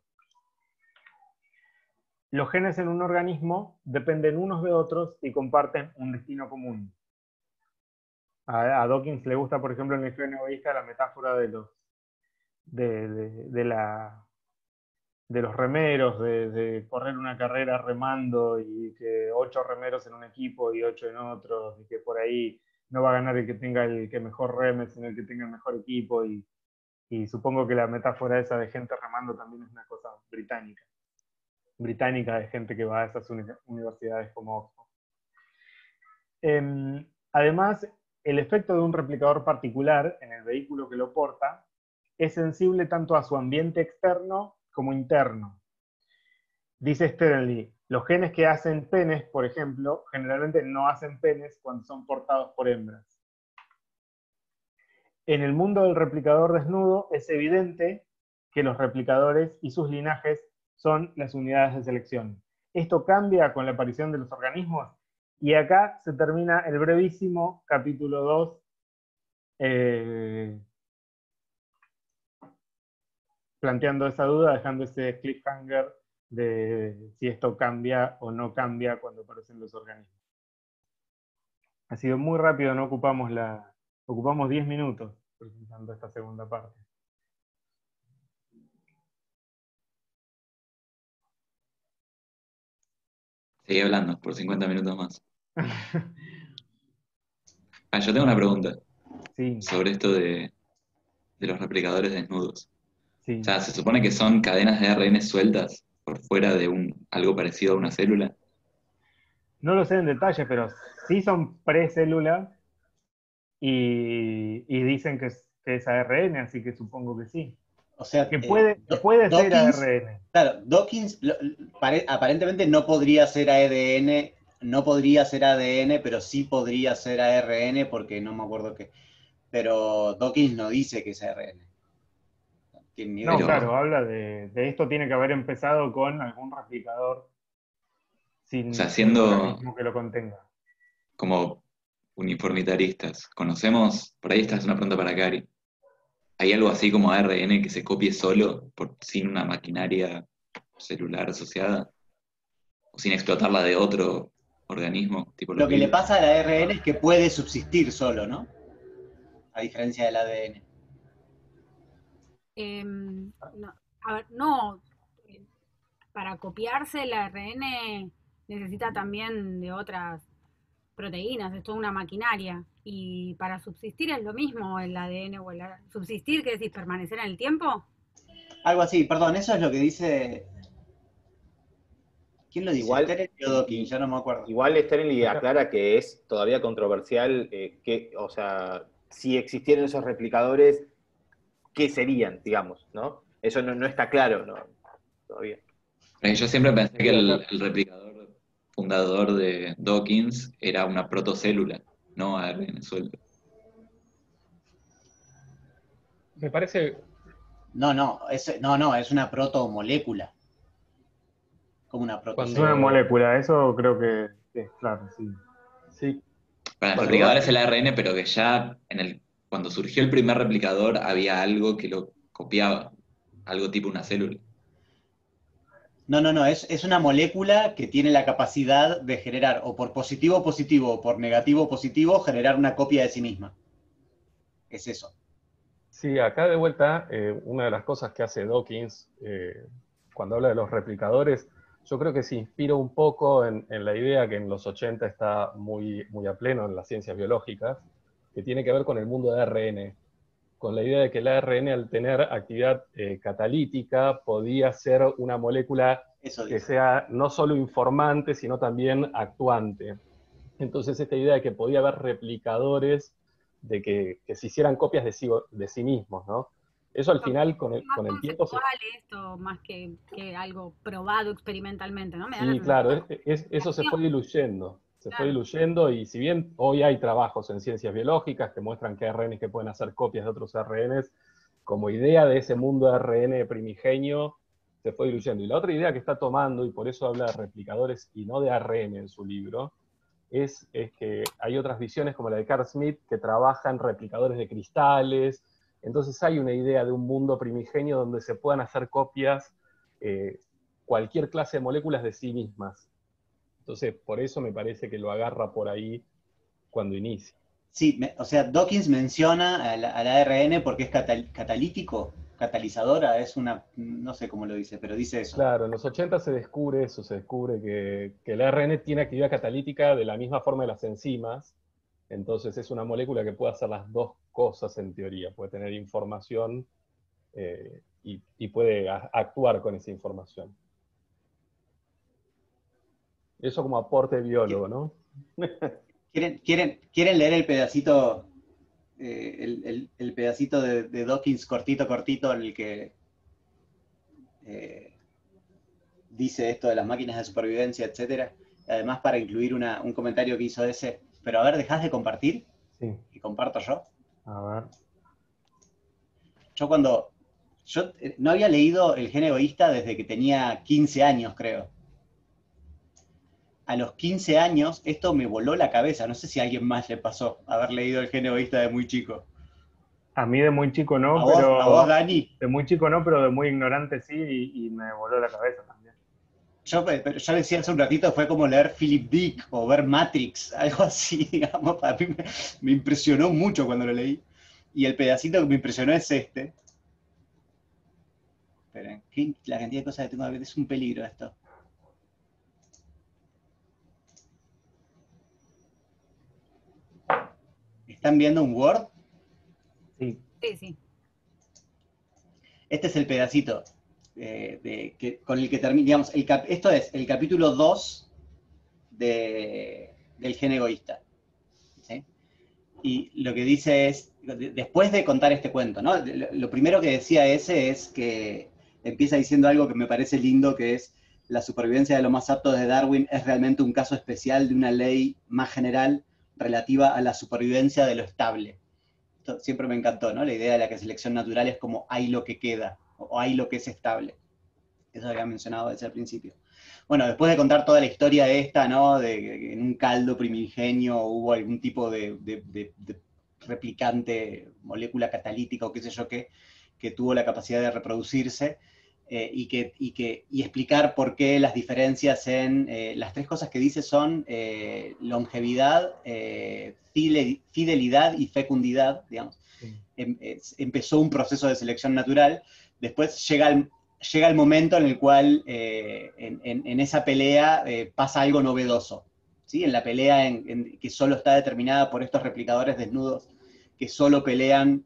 Speaker 3: Los genes en un organismo dependen unos de otros y comparten un destino común. A, a Dawkins le gusta, por ejemplo, en el gen egoísta, la metáfora de los, de, de, de la, de los remeros, de, de correr una carrera remando, y que ocho remeros en un equipo y ocho en otros, y que por ahí no va a ganar el que tenga el que mejor reme, sino el que tenga el mejor equipo. Y, y supongo que la metáfora esa de gente remando también es una cosa británica. británica de gente que va a esas uni universidades como Oxford. Eh, además, el efecto de un replicador particular en el vehículo que lo porta es sensible tanto a su ambiente externo como interno. Dice Sternly, los genes que hacen penes, por ejemplo, generalmente no hacen penes cuando son portados por hembras. En el mundo del replicador desnudo es evidente que los replicadores y sus linajes son las unidades de selección. Esto cambia con la aparición de los organismos, y acá se termina el brevísimo capítulo dos, eh, planteando esa duda, dejando ese cliffhanger de si esto cambia o no cambia cuando aparecen los organismos. Ha sido muy rápido, no ocupamos la, ocupamos diez minutos presentando esta segunda parte.
Speaker 1: Seguí hablando por cincuenta minutos más. Ah, yo tengo una pregunta
Speaker 3: Sí,
Speaker 1: sobre esto de, de los replicadores desnudos.
Speaker 3: sí.
Speaker 1: O sea, ¿se supone que son cadenas de A R N sueltas por fuera de un, algo parecido a una célula?
Speaker 3: No lo sé en detalle, pero sí son pre-célula y, y dicen que es, que es A R N, así que supongo que sí.
Speaker 2: O sea,
Speaker 3: Que
Speaker 2: eh,
Speaker 3: puede,
Speaker 2: Do-
Speaker 3: puede ser
Speaker 2: Dawkins,
Speaker 3: A R N.
Speaker 2: claro, Dawkins lo- pare- aparentemente no podría ser A D N, no podría ser A D N, pero sí podría ser A R N porque no me acuerdo qué. Pero Dawkins no dice que es A R N. No tiene ni idea.
Speaker 3: No,
Speaker 1: Pero,
Speaker 3: claro, habla de, de esto tiene que haber empezado con algún replicador
Speaker 1: o sea,
Speaker 3: sin, sin un
Speaker 1: siendo
Speaker 3: organismo que lo contenga.
Speaker 1: como uniformitaristas, ¿conocemos? Por ahí esta es una pregunta para Cari. ¿Hay algo así como A R N que se copie solo, por, sin una maquinaria celular asociada? ¿O sin explotarla de otro organismo, tipo los
Speaker 2: Lo que le
Speaker 1: virus?
Speaker 2: pasa al A R N es que puede subsistir solo, ¿no? A diferencia del A D N.
Speaker 8: Eh, no, a ver, no, eh, para copiarse el A R N necesita también de otras proteínas, es toda una maquinaria. Y para subsistir es lo mismo el A D N o el A- subsistir, ¿qué decís? ¿Permanecer en el tiempo?
Speaker 2: Algo así, perdón, eso es lo que dice. ¿Quién lo dice?
Speaker 4: Igual,
Speaker 2: Stanley o Dawkins, ya no me acuerdo.
Speaker 4: igual Stanley aclara que es todavía controversial, eh, que, o sea, si existieran esos replicadores, ¿qué serían, digamos, ¿no? Eso no, no está claro, ¿no? Todavía.
Speaker 1: Porque yo siempre pensé que
Speaker 6: Sí,
Speaker 1: el,
Speaker 6: acá-
Speaker 1: el replicador fundador de Dawkins era una protocélula, no A R N suelto.
Speaker 6: Me parece,
Speaker 2: No, no, es, no, no, es una protomolécula. Como una
Speaker 3: Es
Speaker 2: protocélula.
Speaker 3: una
Speaker 6: Cuando-
Speaker 3: molécula, eso creo que es claro, sí.
Speaker 6: sí,
Speaker 1: Para el
Speaker 6: Cuando
Speaker 1: replicador
Speaker 6: va-
Speaker 1: es el A R N, pero que ya en el, cuando surgió el primer replicador había algo que lo copiaba, algo tipo una célula.
Speaker 2: No, no, no, es, es una molécula que tiene la capacidad de generar, o por positivo positivo, o por negativo positivo, generar una copia de sí misma. Es eso.
Speaker 6: Sí, acá de vuelta, eh, una de las cosas que hace Dawkins eh, cuando habla de los replicadores, yo creo que se inspira un poco en, en la idea que en los ochenta está muy, muy a pleno en las ciencias biológicas, que tiene que ver con el mundo de A R N, con la idea de que el A R N al tener actividad eh, catalítica podía ser una molécula
Speaker 2: Eso
Speaker 6: que
Speaker 2: dice.
Speaker 6: sea no solo informante, sino también actuante. Entonces esta idea de que podía haber replicadores de que, que se hicieran copias de sí, de sí mismos, ¿no? Eso al final, con el,
Speaker 8: Más
Speaker 6: con el tiempo, se,
Speaker 8: conceptual esto, más que, que algo probado experimentalmente, ¿no? Me da la
Speaker 6: sí, claro, es-
Speaker 8: sensación.
Speaker 6: es- eso se fue diluyendo, se fue
Speaker 8: Claro.
Speaker 6: diluyendo y si bien hoy hay trabajos en ciencias biológicas que muestran que hay A R Ns que pueden hacer copias de otros A R Ns, como idea de ese mundo de A R N primigenio, se fue diluyendo. Y la otra idea que está tomando, y por eso habla de replicadores y no de A R N en su libro, es, es que hay otras visiones como la de Carl Smith que trabajan replicadores de cristales. Entonces hay una idea de un mundo primigenio donde se puedan hacer copias eh, cualquier clase de moléculas de sí mismas. Entonces, por eso me parece que lo agarra por ahí cuando inicia.
Speaker 2: Sí, me- o sea, Dawkins menciona al, al A R N porque es catal- catalítico, catalizadora, es una, no sé cómo lo dice, pero dice eso.
Speaker 6: Claro, en los ochenta se descubre eso, se descubre que, que el A R N tiene actividad catalítica de la misma forma de las enzimas, entonces es una molécula que puede hacer las dos cosas en teoría, puede tener información eh, y, y puede a- actuar con esa información. Eso como aporte biólogo, ¿no?
Speaker 2: ¿Quieren, quieren, quieren leer el pedacito, eh, el, el- el pedacito de, de Dawkins cortito, cortito, en el que eh, dice esto de las máquinas de supervivencia, etcétera? Además, para incluir una- un comentario que hizo ese. Pero a ver, ¿dejás de compartir?
Speaker 3: Sí,
Speaker 2: Y comparto yo.
Speaker 3: a ver.
Speaker 2: Yo cuando. Yo eh, no había leído El gen egoísta desde que tenía quince años, creo. A los quince años, esto me voló la cabeza. No sé si a alguien más le pasó haber leído El gen egoísta de muy chico.
Speaker 3: A mí de muy chico no,
Speaker 2: ¿A vos,
Speaker 3: pero...
Speaker 2: a vos, Dani?
Speaker 3: De muy chico no, pero de muy ignorante sí, y, y me voló la cabeza también.
Speaker 2: Yo, pero yo decía hace un ratito, fue como leer Philip Dick o ver Matrix, algo así, digamos. Para mí me, me impresionó mucho cuando lo leí. Y el pedacito que me impresionó es este. Esperen, ¿qué- la cantidad de cosas que tengo que ver, es un peligro esto. ¿Están viendo un Word?
Speaker 3: Sí.
Speaker 8: Sí, sí.
Speaker 2: Este es el pedacito eh, de, que, con el que termina, digamos, el cap, esto es el capítulo dos de, del gen egoísta. ¿Sí? Y lo que dice es, después de contar este cuento, ¿no? Lo, lo primero que decía ese es que empieza diciendo algo que me parece lindo, que es la supervivencia de lo más apto de Darwin es realmente un caso especial de una ley más general relativa a la supervivencia de lo estable. Esto siempre me encantó, ¿no? La idea de la que selección natural es como hay lo que queda, o hay lo que es estable. Eso había mencionado desde el principio. Bueno, después de contar toda la historia esta, ¿no? De que en un caldo primigenio hubo algún tipo de, de, de, de replicante, molécula catalítica o qué sé yo qué, que tuvo la capacidad de reproducirse, eh, y, que, y, que, y explicar por qué las diferencias en... Eh, las tres cosas que dice son eh, longevidad, eh, fidelidad y fecundidad, digamos.
Speaker 3: Sí.
Speaker 2: Em, es, empezó un proceso de selección natural, después llega el, llega el momento en el cual eh, en, en, en esa pelea eh, pasa algo novedoso, ¿sí? En la pelea en, en, que solo está determinada por estos replicadores desnudos, que solo pelean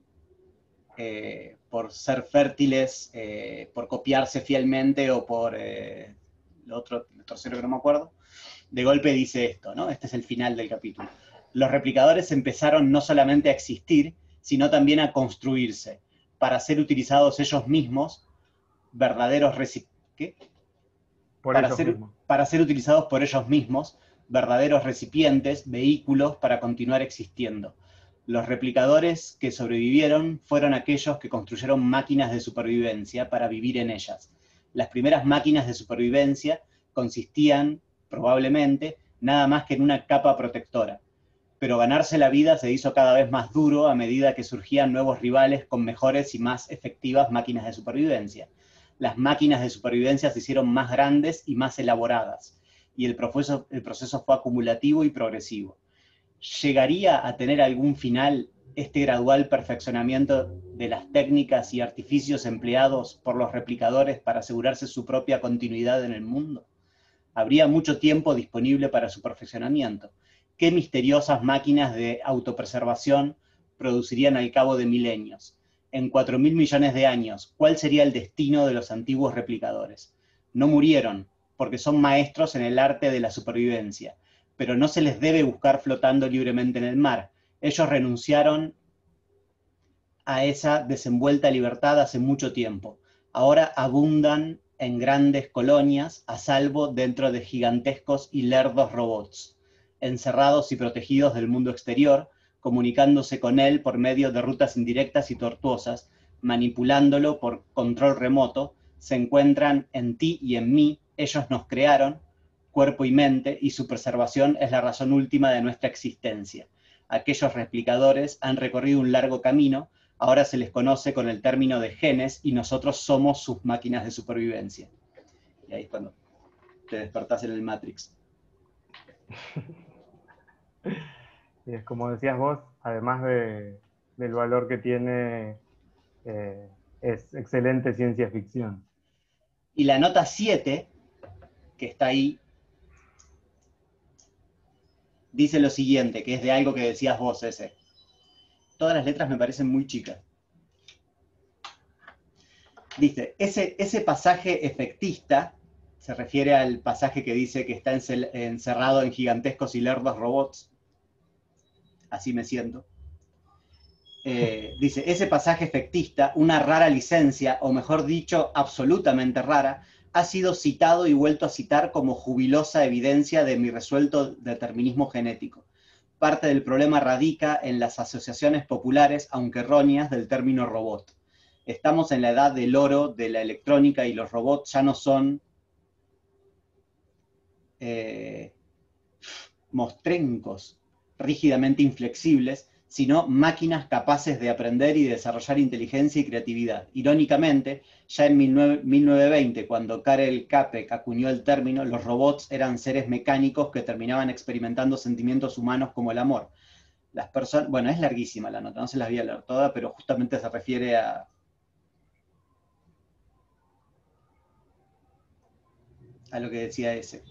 Speaker 2: eh, por ser fértiles, eh, por copiarse fielmente o por eh, lo otro, el tercero que no me acuerdo, de golpe dice esto, ¿no? Este es el final del capítulo. Los replicadores empezaron no solamente a existir, sino también a construirse, para ser utilizados ellos mismos, verdaderos recipientes,
Speaker 3: Por
Speaker 2: para
Speaker 3: ellos
Speaker 2: ser,
Speaker 3: mismos.
Speaker 2: para ser utilizados por ellos mismos, verdaderos recipientes, vehículos para continuar existiendo. Los replicadores que sobrevivieron fueron aquellos que construyeron máquinas de supervivencia para vivir en ellas. Las primeras máquinas de supervivencia consistían, probablemente, nada más que en una capa protectora. Pero ganarse la vida se hizo cada vez más duro a medida que surgían nuevos rivales con mejores y más efectivas máquinas de supervivencia. Las máquinas de supervivencia se hicieron más grandes y más elaboradas, y el proceso, el proceso fue acumulativo y progresivo. ¿Llegaría a tener algún final este gradual perfeccionamiento de las técnicas y artificios empleados por los replicadores para asegurarse su propia continuidad en el mundo? Habría mucho tiempo disponible para su perfeccionamiento. ¿Qué misteriosas máquinas de autopreservación producirían al cabo de milenios? En cuatro mil millones de años, ¿cuál sería el destino de los antiguos replicadores? No murieron, porque son maestros en el arte de la supervivencia, pero no se les debe buscar flotando libremente en el mar. Ellos renunciaron a esa desenvuelta libertad hace mucho tiempo. Ahora abundan en grandes colonias, a salvo dentro de gigantescos y lerdos robots, encerrados y protegidos del mundo exterior, comunicándose con él por medio de rutas indirectas y tortuosas, manipulándolo por control remoto, se encuentran en ti y en mí, ellos nos crearon, cuerpo y mente, y su preservación es la razón última de nuestra existencia. Aquellos replicadores han recorrido un largo camino, ahora se les conoce con el término de genes y nosotros somos sus máquinas de supervivencia. Y ahí es cuando te despertás en el Matrix.
Speaker 3: Y es como decías vos, además de, del valor que tiene, eh, es excelente ciencia ficción.
Speaker 2: Y la nota siete, que está ahí, dice lo siguiente, que es de algo que decías vos, ese. Todas las letras me parecen muy chicas. Dice, ese, ese pasaje efectista, se refiere al pasaje que dice que está encerrado en gigantescos y lerdos robots, así me siento. Eh, dice, ese pasaje efectista, una rara licencia, o mejor dicho, absolutamente rara, ha sido citado y vuelto a citar como jubilosa evidencia de mi resuelto determinismo genético. Parte del problema radica en las asociaciones populares, aunque erróneas, del término robot. Estamos en la edad del oro de la electrónica y los robots ya no son eh, mostrencos, rígidamente inflexibles, sino máquinas capaces de aprender y desarrollar inteligencia y creatividad. Irónicamente, ya en mil novecientos veinte, cuando Karel Čapek acuñó el término, los robots eran seres mecánicos que terminaban experimentando sentimientos humanos como el amor. Las personas, bueno, es larguísima la nota, no se las voy a leer todas, pero justamente se refiere a, a lo que decía ese.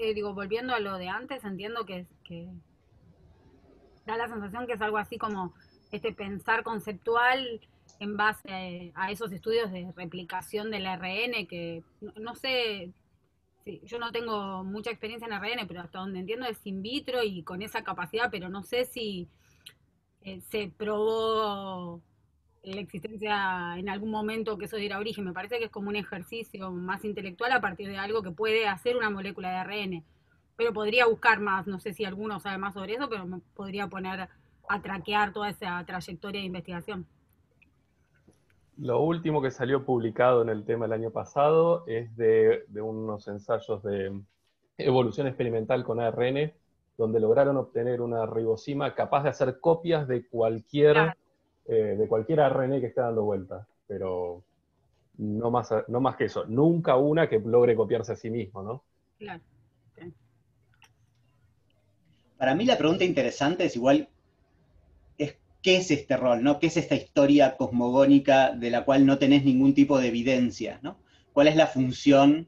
Speaker 8: eh, digo, volviendo a lo de antes, entiendo que, que da la sensación que es algo así como este pensar conceptual en base a, a esos estudios de replicación del R N, que no, no sé, sí, yo no tengo mucha experiencia en R N, pero hasta donde entiendo es in vitro y con esa capacidad, pero no sé si eh, se probó la existencia en algún momento que eso diera origen. Me parece que es como un ejercicio más intelectual a partir de algo que puede hacer una molécula de R N. Pero podría buscar más, no sé si alguno sabe más sobre eso, pero me podría poner a traquear toda esa trayectoria de investigación.
Speaker 6: Lo último que salió publicado en el tema el año pasado es de, de unos ensayos de evolución experimental con A R N, donde lograron obtener una ribosima capaz de hacer copias de cualquier,
Speaker 8: Claro.
Speaker 6: eh, de cualquier A R N que esté dando vuelta, pero no más, no más que eso. Nunca una que logre copiarse a sí mismo, ¿no?
Speaker 8: Claro. Sí.
Speaker 2: Para mí la pregunta interesante es igual, es ¿qué es este rol, ¿no? ¿Qué es esta historia cosmogónica de la cual no tenés ningún tipo de evidencia, ¿no? ¿Cuál es la función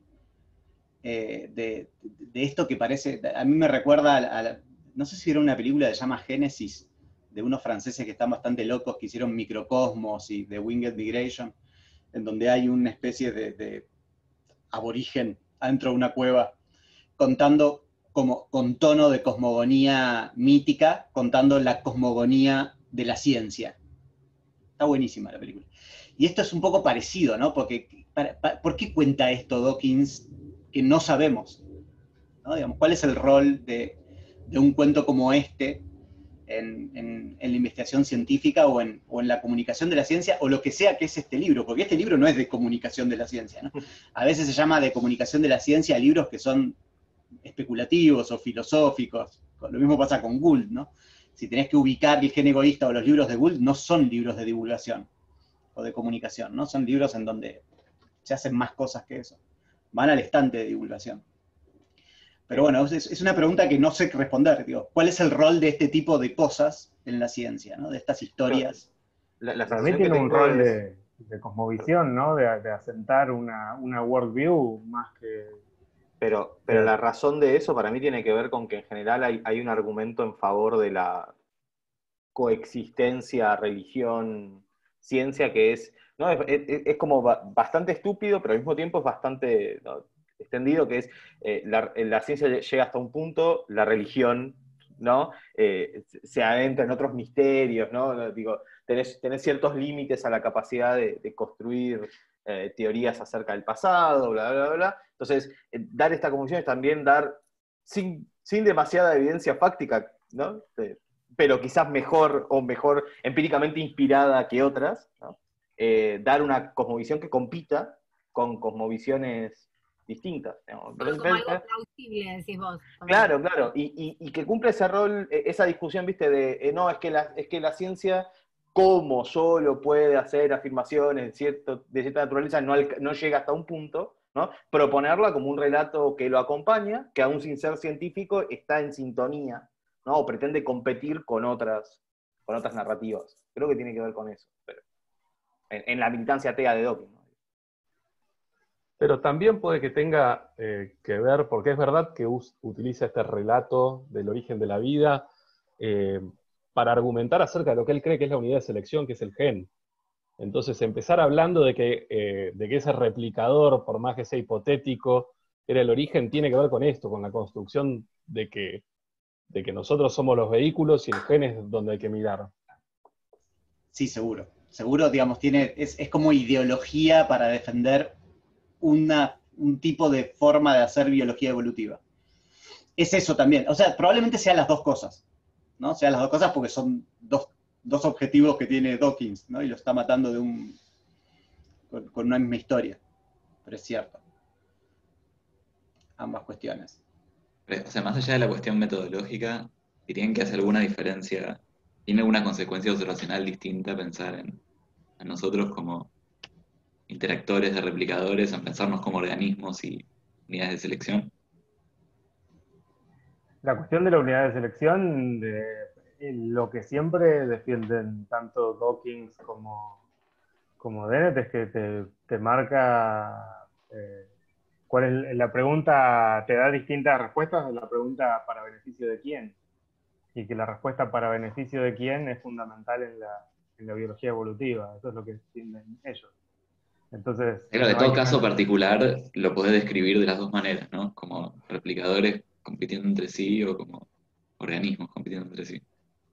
Speaker 2: eh, de, de esto que parece, a mí me recuerda a, a, no sé si era una película que se llama Génesis, de unos franceses que están bastante locos, que hicieron Microcosmos y The Winged Migration, en donde hay una especie de, de aborigen adentro de una cueva, contando como con tono de cosmogonía mítica, contando la cosmogonía de la ciencia. Está buenísima la película. Y esto es un poco parecido, ¿no? Porque, para, para, ¿por qué cuenta esto Dawkins que no sabemos? ¿No? Digamos, ¿cuál es el rol de, de un cuento como este en, en, en la investigación científica o en, o en la comunicación de la ciencia, o lo que sea que es este libro? Porque este libro no es de comunicación de la ciencia, ¿no? A veces se llama de comunicación de la ciencia libros que son especulativos o filosóficos. Lo mismo pasa con Gould, ¿no? Si tenés que ubicar El gen egoísta o los libros de Gould, no son libros de divulgación o de comunicación, ¿no? Son libros en donde se hacen más cosas que eso. Van al estante de divulgación. Pero bueno, es, es una pregunta que no sé qué responder. Digo, ¿cuál es el rol de este tipo de cosas en la ciencia, ¿no? De estas historias.
Speaker 4: La, la
Speaker 3: Para mí
Speaker 4: sensación
Speaker 3: tiene
Speaker 4: que
Speaker 3: un
Speaker 4: tengo
Speaker 3: rol
Speaker 4: es...
Speaker 3: de, de cosmovisión, ¿no? De, de asentar una, una worldview más que...
Speaker 4: Pero, pero la razón de eso para mí tiene que ver con que en general hay, hay un argumento en favor de la coexistencia, religión, ciencia, que es, ¿no? es, es, es como bastante estúpido, pero al mismo tiempo es bastante, ¿no?, extendido, que es eh, la, la ciencia llega hasta un punto, la religión, ¿no? Eh, se adentra en otros misterios, ¿no? Digo, tenés, tenés ciertos límites a la capacidad de, de construir eh, teorías acerca del pasado, bla, bla, bla, bla. Entonces, eh, dar esta confusión es también dar, sin, sin demasiada evidencia fáctica, ¿no? De, pero quizás mejor o mejor empíricamente inspirada que otras, ¿no? Eh, dar una cosmovisión que compita con cosmovisiones distintas. ¿No?
Speaker 8: Pero como algo plausible, decís vos.
Speaker 4: Claro, claro, y, y, y que cumple ese rol, esa discusión, viste, de, eh, no, es que, la, es que la ciencia, como solo puede hacer afirmaciones de, cierto, de cierta naturaleza, no, no llega hasta un punto, ¿no? Proponerla como un relato que lo acompaña, que aún sin ser científico está en sintonía, ¿no? O pretende competir con otras, con otras narrativas. Creo que tiene que ver con eso, pero en, en la militancia atea de Dawkins, ¿no?
Speaker 6: Pero también puede que tenga eh, que ver, porque es verdad que us, utiliza este relato del origen de la vida eh, para argumentar acerca de lo que él cree que es la unidad de selección, que es el gen. Entonces, empezar hablando de que, eh, de que ese replicador, por más que sea hipotético, era el origen, tiene que ver con esto, con la construcción de que, de que nosotros somos los vehículos y el gen es donde hay que mirar.
Speaker 2: Sí, seguro. Seguro, digamos, tiene, es, es como ideología para defender una, un tipo de forma de hacer biología evolutiva. Es eso también. O sea, probablemente sean las dos cosas, ¿no? Sean las dos cosas porque son dos, dos objetivos que tiene Dawkins, ¿no? Y lo está matando de un, con, con una misma historia. Pero es cierto. Ambas cuestiones.
Speaker 1: O sea, más allá de la cuestión metodológica, ¿dirían que hace alguna diferencia? ¿Tiene alguna consecuencia observacional distinta pensar en, en nosotros como interactores de replicadores, en pensarnos como organismos y unidades de selección?
Speaker 3: La cuestión de la unidad de selección, de, lo que siempre defienden tanto Dawkins como, como Dennett, es que te, te marca eh, ¿Cuál es la pregunta? ¿Te da distintas respuestas de la pregunta para beneficio de quién? Y que la respuesta para beneficio de quién es fundamental en la, en la biología evolutiva. Eso es lo que entienden ellos. Entonces,
Speaker 1: Claro, de
Speaker 3: no hay
Speaker 1: todo caso
Speaker 3: ninguna-
Speaker 1: particular lo podés describir de las dos maneras, ¿no? Como replicadores compitiendo entre sí o como organismos compitiendo entre sí.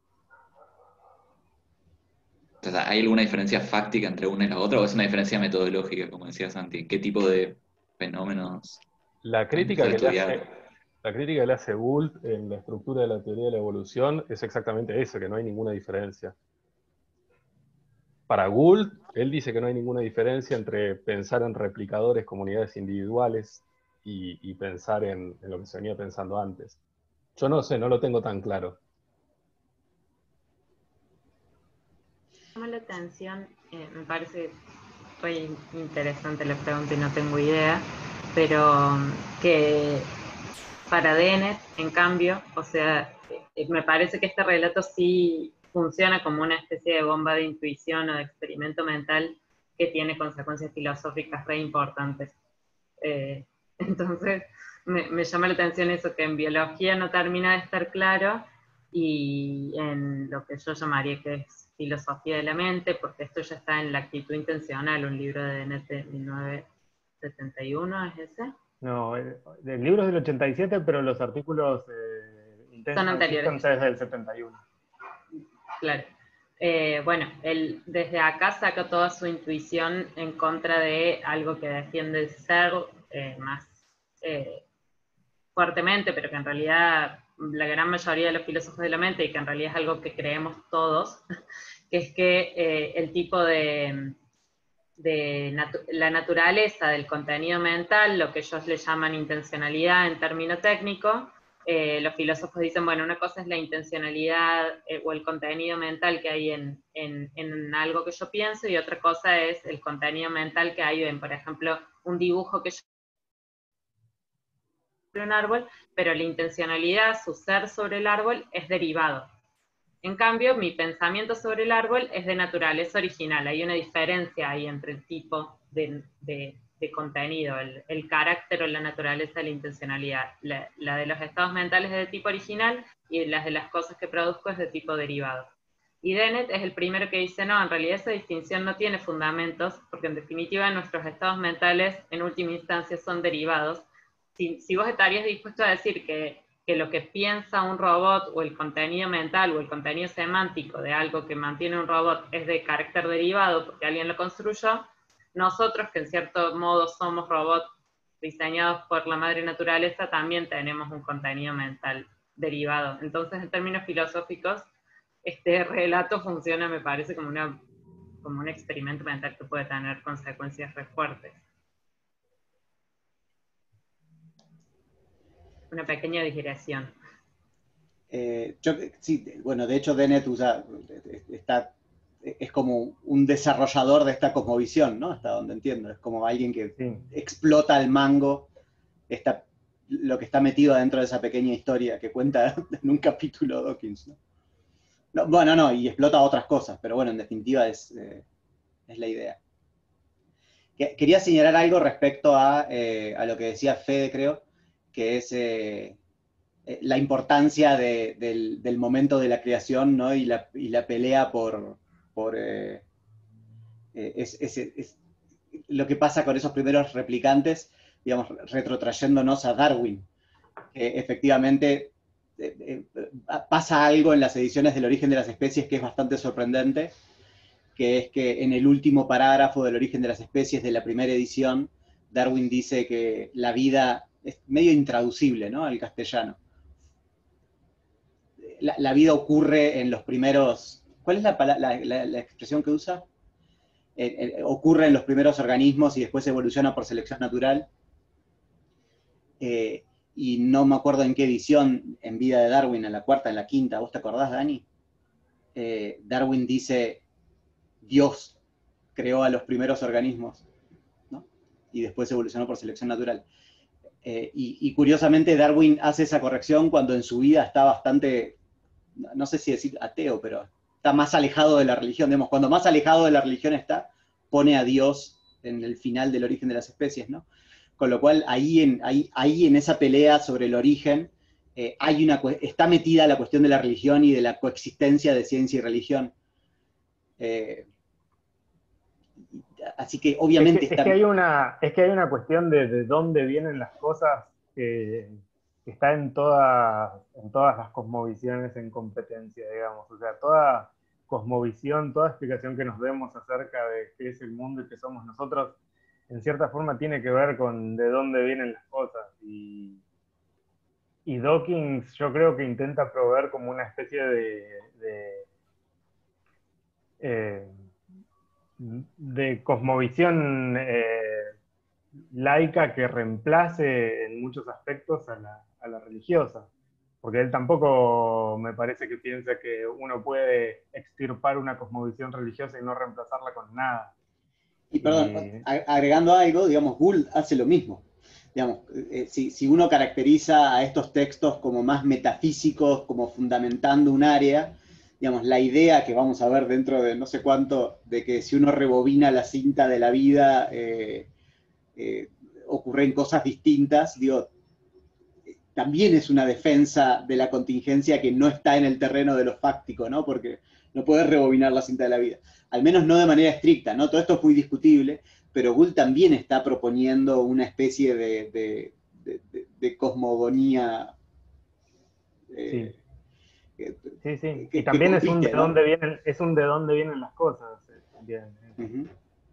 Speaker 1: Entonces, ¿hay alguna diferencia fáctica entre una y la otra o es una diferencia metodológica, como decía Santi? ¿En qué tipo de fenómenos
Speaker 6: La
Speaker 1: es
Speaker 6: crítica
Speaker 1: mejor
Speaker 6: que le hace,
Speaker 1: estudiar?
Speaker 6: la crítica que le hace Gould en la estructura de la teoría de la evolución es exactamente eso, que no hay ninguna diferencia. Para Gould, él dice que no hay ninguna diferencia entre pensar en replicadores como unidades individuales y, y pensar en, en lo que se venía pensando antes. Yo no sé, no lo tengo tan claro.
Speaker 9: Me llama la atención, eh, me parece muy interesante la pregunta y no tengo idea, pero um, que para Dennett, en cambio, o sea, eh, me parece que este relato sí funciona como una especie de bomba de intuición o de experimento mental que tiene consecuencias filosóficas re importantes. Eh, entonces, me, me llama la atención eso, que en biología no termina de estar claro, y en lo que yo llamaría que es filosofía de la mente, porque esto ya está en La actitud intencional, un libro de Dennett de mil novecientos setenta y uno, ¿es ese?
Speaker 3: No, el, el libro es del ochenta y siete, pero los artículos eh,
Speaker 9: Son
Speaker 3: Intentional
Speaker 9: anteriores.
Speaker 3: Systems es del setenta y uno.
Speaker 9: Claro. Eh, bueno, él desde acá saca toda su intuición en contra de algo que defiende el ser eh, más eh, fuertemente, pero que en realidad la gran mayoría de los filósofos de la mente, y que en realidad es algo que creemos todos, que es que eh, el tipo de, de natu la naturaleza del contenido mental, lo que ellos le llaman intencionalidad en término técnico, eh, los filósofos dicen, bueno, una cosa es la intencionalidad eh, o el contenido mental que hay en, en, en algo que yo pienso, y otra cosa es el contenido mental que hay en, por ejemplo, un dibujo que yo un árbol, pero la intencionalidad, su ser sobre el árbol, es derivado. En cambio, mi pensamiento sobre el árbol es de naturaleza original. Hay una diferencia ahí entre el tipo de, de, de contenido, el, el carácter o la naturaleza de la intencionalidad. La, la de los estados mentales es de tipo original y las de las cosas que produzco es de tipo derivado. Y Dennett es el primero que dice, no, en realidad esa distinción no tiene fundamentos, porque en definitiva nuestros estados mentales en última instancia son derivados. Si, si vos estarías dispuesto a decir que, que lo que piensa un robot o el contenido mental o el contenido semántico de algo que mantiene un robot es de carácter derivado porque alguien lo construyó, nosotros que en cierto modo somos robots diseñados por la madre naturaleza también tenemos un contenido mental derivado. Entonces, en términos filosóficos, este relato funciona, me parece, como, una, como un experimento mental que puede tener consecuencias re fuertes. Una pequeña digresión.
Speaker 2: Eh, yo, sí, bueno, de hecho Dennett usa, está, es como un desarrollador de esta cosmovisión, ¿no? Hasta donde entiendo, es como alguien que
Speaker 3: Sí.
Speaker 2: explota al mango esta, lo que está metido adentro de esa pequeña historia que cuenta en un capítulo Dawkins, ¿no? No, bueno, no, y explota otras cosas, pero bueno, en definitiva es, eh, es la idea. Quería señalar algo respecto a, eh, a lo que decía Fede, creo, que es eh, la importancia de, del, del momento de la creación, ¿no? y, la, y la pelea por... por eh, es, es, es, lo que pasa con esos primeros replicantes, digamos, retrotrayéndonos a Darwin, que efectivamente eh, eh, pasa algo en las ediciones del Origen de las Especies que es bastante sorprendente, que es que en el último parágrafo del Origen de las Especies de la primera edición, Darwin dice que la vida es medio intraducible, ¿no?, al castellano. La, la vida ocurre en los primeros... ¿Cuál es la, la, la, la expresión que usa? Eh, eh, ocurre en los primeros organismos y después evoluciona por selección natural. Eh, y no me acuerdo en qué edición, en Vida de Darwin, en la cuarta, en la quinta, ¿vos te acordás, Dani? Eh, Darwin dice, Dios creó a los primeros organismos, ¿no? Y después evolucionó por selección natural. Eh, y, y curiosamente Darwin hace esa corrección cuando en su vida está bastante, no sé si decir ateo, pero está más alejado de la religión. Digamos, cuando más alejado de la religión está, pone a Dios en el final del Origen de las Especies, ¿no? Con lo cual, ahí en, ahí, ahí en esa pelea sobre el origen, eh, hay una, está metida la cuestión de la religión y de la coexistencia de ciencia y religión. Eh, así que obviamente
Speaker 3: es que,
Speaker 2: está...
Speaker 3: es que hay una, es que hay una cuestión de, de dónde vienen las cosas que, que está en, toda, en todas las cosmovisiones en competencia, digamos. O sea, toda cosmovisión, toda explicación que nos demos acerca de qué es el mundo y qué somos nosotros, en cierta forma tiene que ver con de dónde vienen las cosas. Y, y Dawkins yo creo que intenta proveer como una especie de... de eh, de cosmovisión eh, laica que reemplace en muchos aspectos a la, a la religiosa. Porque él tampoco me parece que piensa que uno puede extirpar una cosmovisión religiosa y no reemplazarla con nada.
Speaker 2: Y perdón,
Speaker 3: Y-
Speaker 2: agregando algo, digamos, Gould hace lo mismo. Digamos, eh, si, si uno caracteriza a estos textos como más metafísicos, como fundamentando un área, digamos, la idea que vamos a ver dentro de no sé cuánto, de que si uno rebobina la cinta de la vida, eh, eh, ocurren cosas distintas, digo, también es una defensa de la contingencia que no está en el terreno de lo fáctico, ¿no? Porque no puedes rebobinar la cinta de la vida. Al menos no de manera estricta, ¿no? Todo esto es muy discutible, pero Gould también está proponiendo una especie de, de, de, de, de cosmogonía eh,
Speaker 3: sí,
Speaker 2: que,
Speaker 3: sí, sí.
Speaker 2: que,
Speaker 3: Y también
Speaker 2: que
Speaker 3: es un
Speaker 2: compite,
Speaker 3: de
Speaker 2: ¿no?
Speaker 3: dónde vienen, es un de dónde vienen las cosas. eh, también.
Speaker 2: Uh-huh.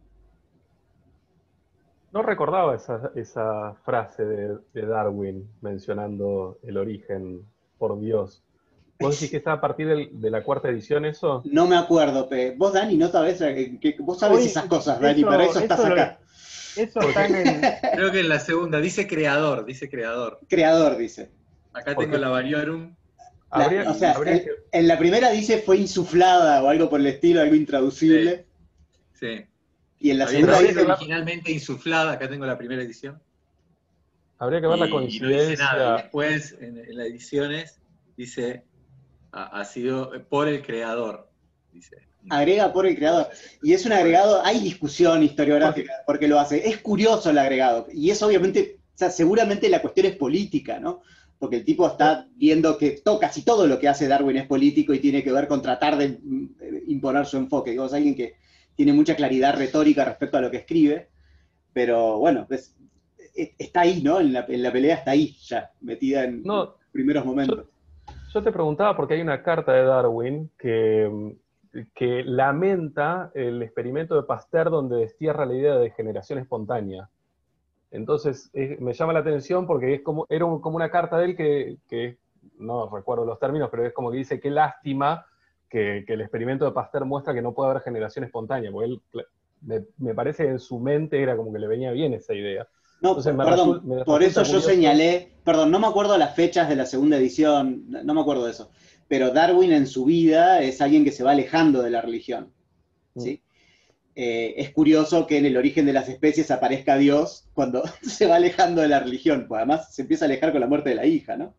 Speaker 6: No recordaba esa, esa frase de, de Darwin mencionando el origen por Dios. ¿Vos decís que está a partir del- de la cuarta edición eso?
Speaker 2: No me acuerdo, pe. Vos, Dani, no sabés, eh, que, vos sabés
Speaker 3: Hoy,
Speaker 2: esas cosas, Dani,
Speaker 3: eso,
Speaker 2: para eso estás
Speaker 3: eso, lo-
Speaker 2: acá.
Speaker 3: eso está en el...
Speaker 5: Creo que en la segunda, dice creador, dice creador.
Speaker 2: Creador, dice.
Speaker 5: Acá
Speaker 6: Porque
Speaker 5: tengo la variorum.
Speaker 2: La-
Speaker 6: habría,
Speaker 2: o sea,
Speaker 6: habría
Speaker 2: en,
Speaker 6: que...
Speaker 2: en la primera dice fue insuflada o algo por el estilo, algo intraducible.
Speaker 5: Sí.
Speaker 2: Y en la
Speaker 5: Había
Speaker 2: segunda
Speaker 6: habría
Speaker 5: sido
Speaker 2: dice,
Speaker 5: originalmente insuflada, acá tengo la primera edición.
Speaker 6: Habría que ver la
Speaker 5: Y, y no dice nada. Y
Speaker 6: coincidencia.
Speaker 5: después, en, en las ediciones, dice, ha, ha sido por el creador. Dice.
Speaker 2: agrega por el creador. Y es un agregado, hay discusión historiográfica porque lo hace. Es curioso el agregado. Y es obviamente, o sea, seguramente la cuestión es política, ¿no? Porque el tipo está viendo que to, casi todo lo que hace Darwin es político y tiene que ver con tratar de mm, imponer su enfoque. Digo, es alguien que tiene mucha claridad retórica respecto a lo que escribe, pero bueno, es, está ahí, ¿no? En la, en la pelea está ahí ya, metida en
Speaker 6: No,
Speaker 2: los primeros momentos.
Speaker 6: Yo, yo te preguntaba porque hay una carta de Darwin que, que lamenta el experimento de Pasteur donde destierra la idea de generación espontánea. Entonces, es, me llama la atención porque es como, era un, como una carta de él que, que, no recuerdo los términos, pero es como que dice, qué lástima que, que el experimento de Pasteur muestra que no puede haber generación espontánea, porque él, me, me parece que en su mente era como que le venía bien esa idea.
Speaker 2: No,
Speaker 6: Entonces, me
Speaker 2: perdón,
Speaker 6: resul, me
Speaker 2: por eso yo
Speaker 6: curioso.
Speaker 2: señalé, perdón, no me acuerdo las fechas de la segunda edición, no me acuerdo de eso, pero Darwin en su vida es alguien que se va alejando de la religión, ¿sí? Mm. Eh, es curioso que en el origen de las especies aparezca Dios cuando se va alejando de la religión, pues además se empieza a alejar con la muerte de la hija, ¿no?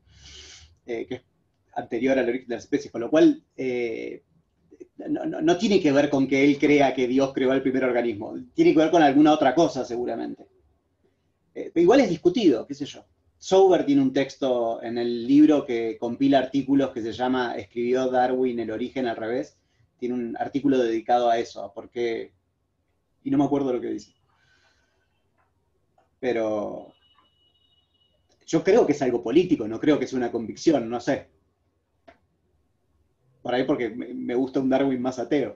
Speaker 2: Eh, que es anterior al origen de las especies, con lo cual eh, no, no, no tiene que ver con que él crea que Dios creó el primer organismo, tiene que ver con alguna otra cosa seguramente. Eh, pero igual es discutido, qué sé yo. Sauber tiene un texto en el libro que compila artículos que se llama Escribió Darwin el origen al revés. Tiene un artículo dedicado a eso, a por qué... Y no me acuerdo lo que dice. Pero yo creo que es algo político, no creo que sea una convicción, no sé. Por ahí porque me, me gusta un Darwin más ateo.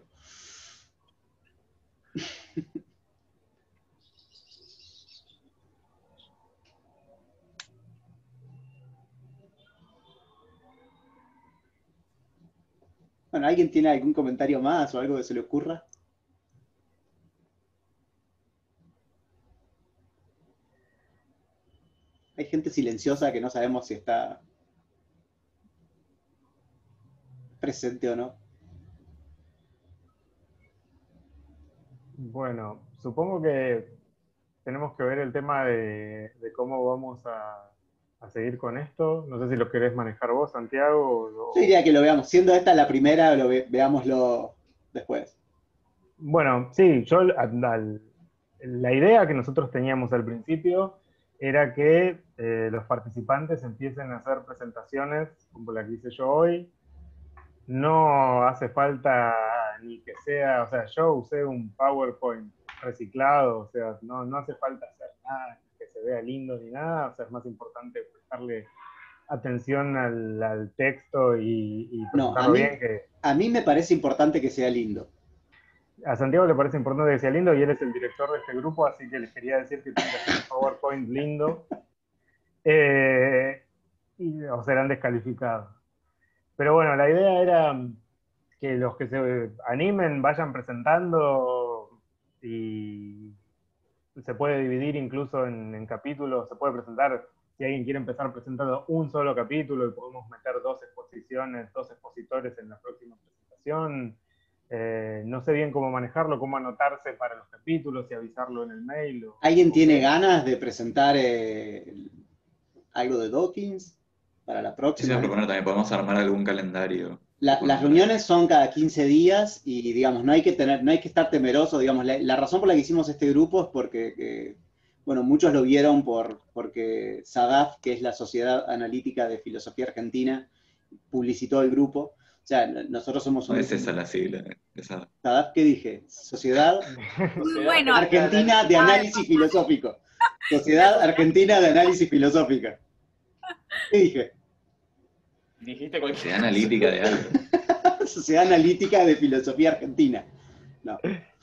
Speaker 2: Bueno, ¿alguien tiene algún comentario más o algo que se le ocurra? Hay gente silenciosa que no sabemos si está presente o no.
Speaker 3: Bueno, supongo que tenemos que ver el tema de, de cómo vamos a, a seguir con esto. No sé si lo querés manejar vos, Santiago. O...
Speaker 2: Yo diría que lo veamos. Siendo esta la primera, lo ve, veámoslo después.
Speaker 3: Bueno, sí, yo al, al, la idea que nosotros teníamos al principio era que eh, los participantes empiecen a hacer presentaciones como la que hice yo hoy. No hace falta ni que sea, o sea, yo usé un PowerPoint reciclado, o sea, no, no hace falta hacer nada que se vea lindo ni nada, o sea, es más importante prestarle atención al, al texto y, y
Speaker 2: No, a
Speaker 3: presentarlo
Speaker 2: mí,
Speaker 3: bien, que
Speaker 2: a mí me parece importante que sea lindo.
Speaker 3: a Santiago le parece importante que sea lindo y él es el director de este grupo, así que les quería decir que tiene que hacer un PowerPoint lindo, eh, y, o serán descalificados. Pero bueno, la idea era que los que se animen vayan presentando y se puede dividir incluso en, en capítulos, se puede presentar, si alguien quiere empezar presentando un solo capítulo y podemos meter dos exposiciones, dos expositores en la próxima presentación. Eh, no sé bien cómo manejarlo, cómo anotarse para los capítulos y avisarlo en el mail. O,
Speaker 2: ¿Alguien
Speaker 3: o
Speaker 2: tiene
Speaker 3: qué.
Speaker 2: ganas de presentar eh, algo de Dawkins para la
Speaker 1: Eso iba a
Speaker 2: próxima?
Speaker 1: proponer también, podemos armar algún calendario.
Speaker 2: La-
Speaker 1: con
Speaker 2: las
Speaker 1: un-
Speaker 2: reuniones son cada quince días y, digamos, no hay que tener, no hay que estar temeroso, digamos, la, la razón por la que hicimos este grupo es porque, eh, bueno, muchos lo vieron por, porque SADAF, que es la Sociedad Analítica de Filosofía Argentina, publicitó el grupo. O sea, n- nosotros somos
Speaker 1: No
Speaker 2: un
Speaker 1: es
Speaker 2: grupo.
Speaker 1: esa la sigla. Esa.
Speaker 2: SADAF, ¿qué dije? Sociedad
Speaker 9: Muy bueno.
Speaker 2: Argentina de Análisis Filosófico. Sociedad Argentina de Análisis Filosófica. ¿Qué dije?
Speaker 4: Dijiste cualquier
Speaker 1: Sociedad analítica de algo.
Speaker 2: Sociedad Analítica de Filosofía Argentina. No.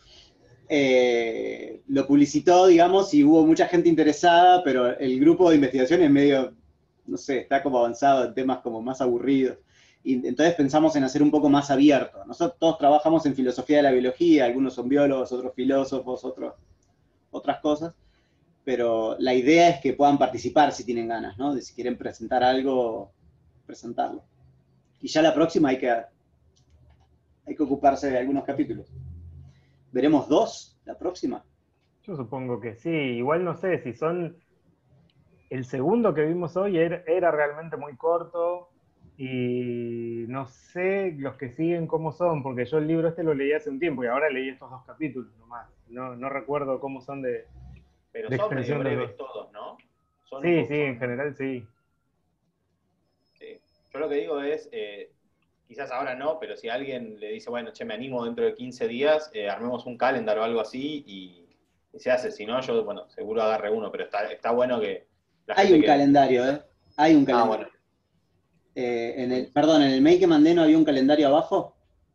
Speaker 2: Eh, lo publicitó, digamos, y hubo mucha gente interesada, pero el grupo de investigación es medio, no sé, está como avanzado en temas como más aburridos. Y entonces pensamos en hacer un poco más abierto. Nosotros todos trabajamos en filosofía de la biología, algunos son biólogos, otros filósofos, otros otras cosas, pero la idea es que puedan participar si tienen ganas, ¿no? De si quieren presentar algo, presentarlo. Y ya la próxima hay que, hay que ocuparse de algunos capítulos. ¿Veremos dos la próxima?
Speaker 3: Yo supongo que sí, igual no sé si son... El segundo que vimos hoy era, era realmente muy corto y no sé los que siguen cómo son, porque yo el libro este lo leí hace un tiempo y ahora leí estos dos capítulos nomás. No, no recuerdo cómo son de,
Speaker 4: Pero
Speaker 3: de
Speaker 4: son medio
Speaker 3: extensión los
Speaker 4: breves
Speaker 3: dos.
Speaker 4: todos, ¿no? Son un
Speaker 3: Sí,
Speaker 4: poco-
Speaker 3: sí,
Speaker 4: son-
Speaker 3: en general sí.
Speaker 4: sí. Yo lo que digo es, eh, quizás ahora no, pero si alguien le dice, bueno, che, me animo dentro de quince días, eh, armemos un calendar o algo así y, y se hace. Si no, yo, bueno, seguro agarre uno, pero está, está bueno que la
Speaker 2: Hay
Speaker 4: gente
Speaker 2: un
Speaker 4: que...
Speaker 2: calendario, ¿eh? Hay un
Speaker 4: Ah,
Speaker 2: calendario.
Speaker 4: bueno.
Speaker 2: Eh, en el, perdón, en el mail que mandé no había un calendario abajo.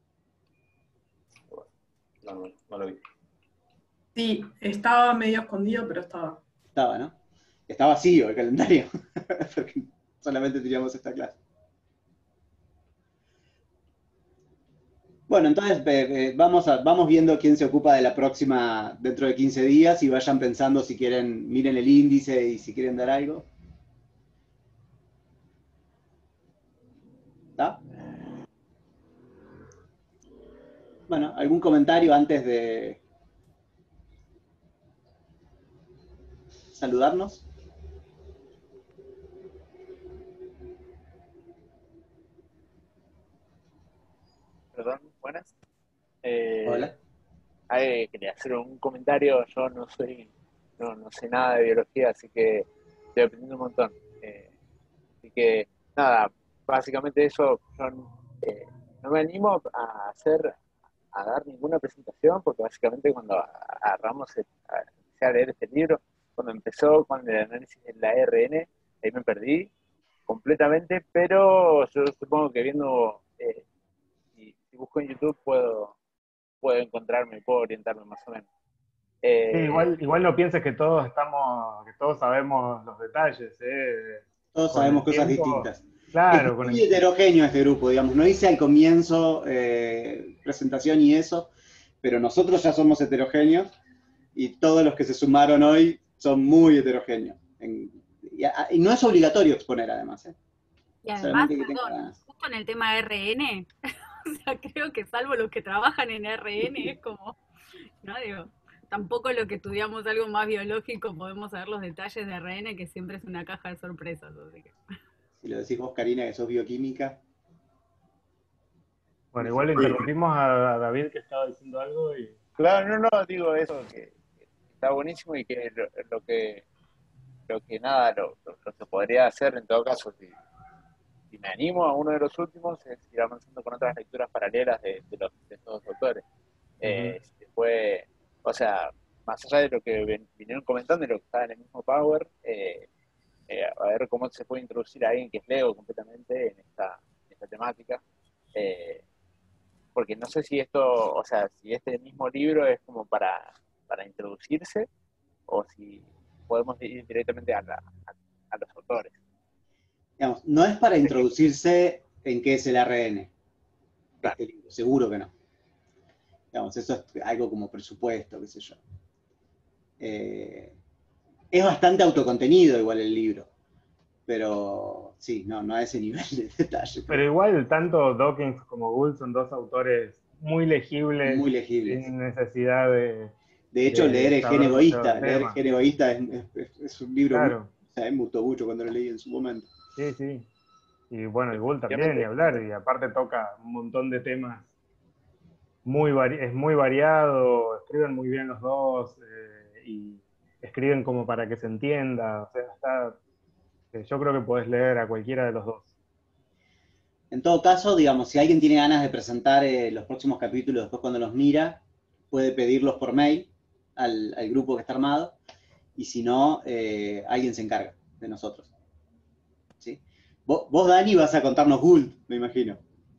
Speaker 4: No, no, no lo vi.
Speaker 10: Sí, estaba medio escondido, pero estaba.
Speaker 2: Estaba, ¿no? Está vacío el calendario, porque solamente teníamos esta clase. Bueno, entonces eh, eh, vamos, a, vamos viendo quién se ocupa de la próxima dentro de quince días y vayan pensando si quieren, miren el índice y si quieren dar algo. ¿Está? Bueno, ¿algún comentario antes de saludarnos?
Speaker 11: Perdón, buenas. Eh,
Speaker 2: Hola.
Speaker 11: eh, quería hacer un comentario. Yo no soy, no, no sé nada de biología, así que estoy aprendiendo un montón. Eh, así que nada, básicamente eso. Yo eh, no me animo a hacer, a dar ninguna presentación, porque básicamente cuando agarramos el- a, empecé a leer este libro, cuando empezó con el análisis del A R N, ahí me perdí completamente, pero yo supongo que viendo eh, si, si busco en YouTube puedo, puedo encontrarme, puedo orientarme más o menos. Eh,
Speaker 3: Sí, igual, igual no pienses que todos estamos, que todos sabemos los detalles, ¿eh?
Speaker 2: Todos
Speaker 3: Con
Speaker 2: sabemos
Speaker 3: el
Speaker 2: cosas
Speaker 3: tiempo,
Speaker 2: distintas.
Speaker 3: claro,
Speaker 2: Es
Speaker 3: con
Speaker 2: muy
Speaker 3: el,
Speaker 2: heterogéneo este grupo, digamos. No hice al comienzo eh, presentación y eso, pero nosotros ya somos heterogéneos y todos los que se sumaron hoy son muy heterogéneos. En- y, a- y no es obligatorio exponer, además. ¿eh?
Speaker 8: Y además,
Speaker 2: Solamente que tenga
Speaker 8: perdón,
Speaker 2: ganas.
Speaker 8: justo en el tema R N, o sea, creo que salvo los que trabajan en R N, es como, no digo, tampoco lo que estudiamos algo más biológico podemos saber los detalles de R N, que siempre es una caja de sorpresas. Así que.
Speaker 2: Si lo decís vos, Karina, que sos bioquímica.
Speaker 3: bueno, igual le interrumpimos a, a David que estaba diciendo algo y...
Speaker 11: claro, no, no, digo eso, que está buenísimo y que lo, lo que lo que nada, lo, lo, lo que podría hacer en todo caso, si, si me animo a uno de los últimos, es ir avanzando con otras lecturas paralelas de, de, los, de estos dos autores. Eh,
Speaker 3: Ujú.
Speaker 11: Después, o sea, más allá de lo que ven- vinieron comentando y lo que está en el mismo Power, eh, eh, a ver cómo se puede introducir a alguien que es Lego completamente en esta, en esta temática. Eh, porque no sé si esto, o sea, si este mismo libro es como para, para introducirse o si podemos ir directamente a, la, a, a los autores.
Speaker 2: Digamos, no es para
Speaker 11: No sé qué.
Speaker 2: introducirse en qué es el R N,
Speaker 11: Claro.
Speaker 2: este libro, seguro que no. Digamos, eso es algo como presupuesto, qué sé yo. Eh, es bastante autocontenido igual el libro, pero sí, no, no a ese nivel de detalle.
Speaker 3: Pero igual, tanto Dawkins como Gould son dos autores muy legibles,
Speaker 2: Muy legibles.
Speaker 3: sin necesidad de,
Speaker 2: De hecho, leer
Speaker 3: de
Speaker 2: El Gen
Speaker 3: saber mucho
Speaker 2: Egoísta,
Speaker 3: del
Speaker 2: leer El
Speaker 3: tema.
Speaker 2: Gen Egoísta es, es, es un libro muy,
Speaker 3: Claro,
Speaker 2: o sea, me gustó mucho cuando lo leí en su momento.
Speaker 3: sí, sí. Y bueno, el Gould también, ni
Speaker 11: Efectivamente,
Speaker 3: hablar, y aparte toca un montón de temas, muy vari- es muy variado, escriben muy bien los dos, eh, y escriben como para que se entienda, o sea, está, eh, yo creo que podés leer a cualquiera de los dos.
Speaker 2: En todo caso, digamos, si alguien tiene ganas de presentar eh, los próximos capítulos después cuando los mira, puede pedirlos por mail al, al grupo que está armado, y si no, eh, alguien se encarga de nosotros. ¿Sí? Vos, vos, Dani, vas a contarnos Gould, me imagino.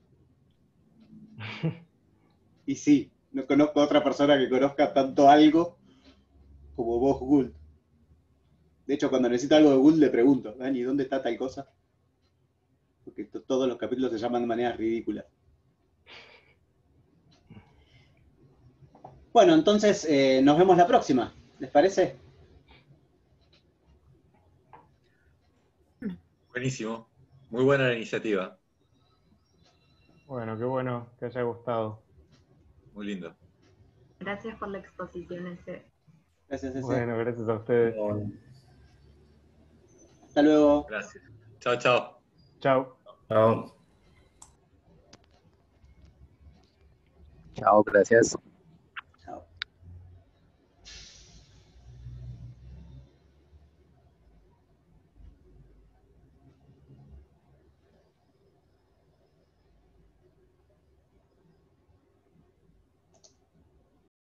Speaker 2: Y sí, no conozco a otra persona que conozca tanto algo como vos, Gould. De hecho, cuando necesito algo de Gould le pregunto, Dani, ¿dónde está tal cosa? Porque todos los capítulos se llaman de manera ridícula. Bueno, entonces eh, nos vemos la próxima, ¿les parece?
Speaker 5: Buenísimo. Muy buena la iniciativa.
Speaker 3: Bueno, qué bueno que haya gustado.
Speaker 5: Muy lindo.
Speaker 9: Gracias por la exposición, ese.
Speaker 2: Gracias, ese.
Speaker 3: Bueno, gracias a ustedes.
Speaker 2: Hasta luego.
Speaker 5: Gracias. Chao, chao.
Speaker 3: Chao.
Speaker 12: Chao.
Speaker 11: chao, gracias.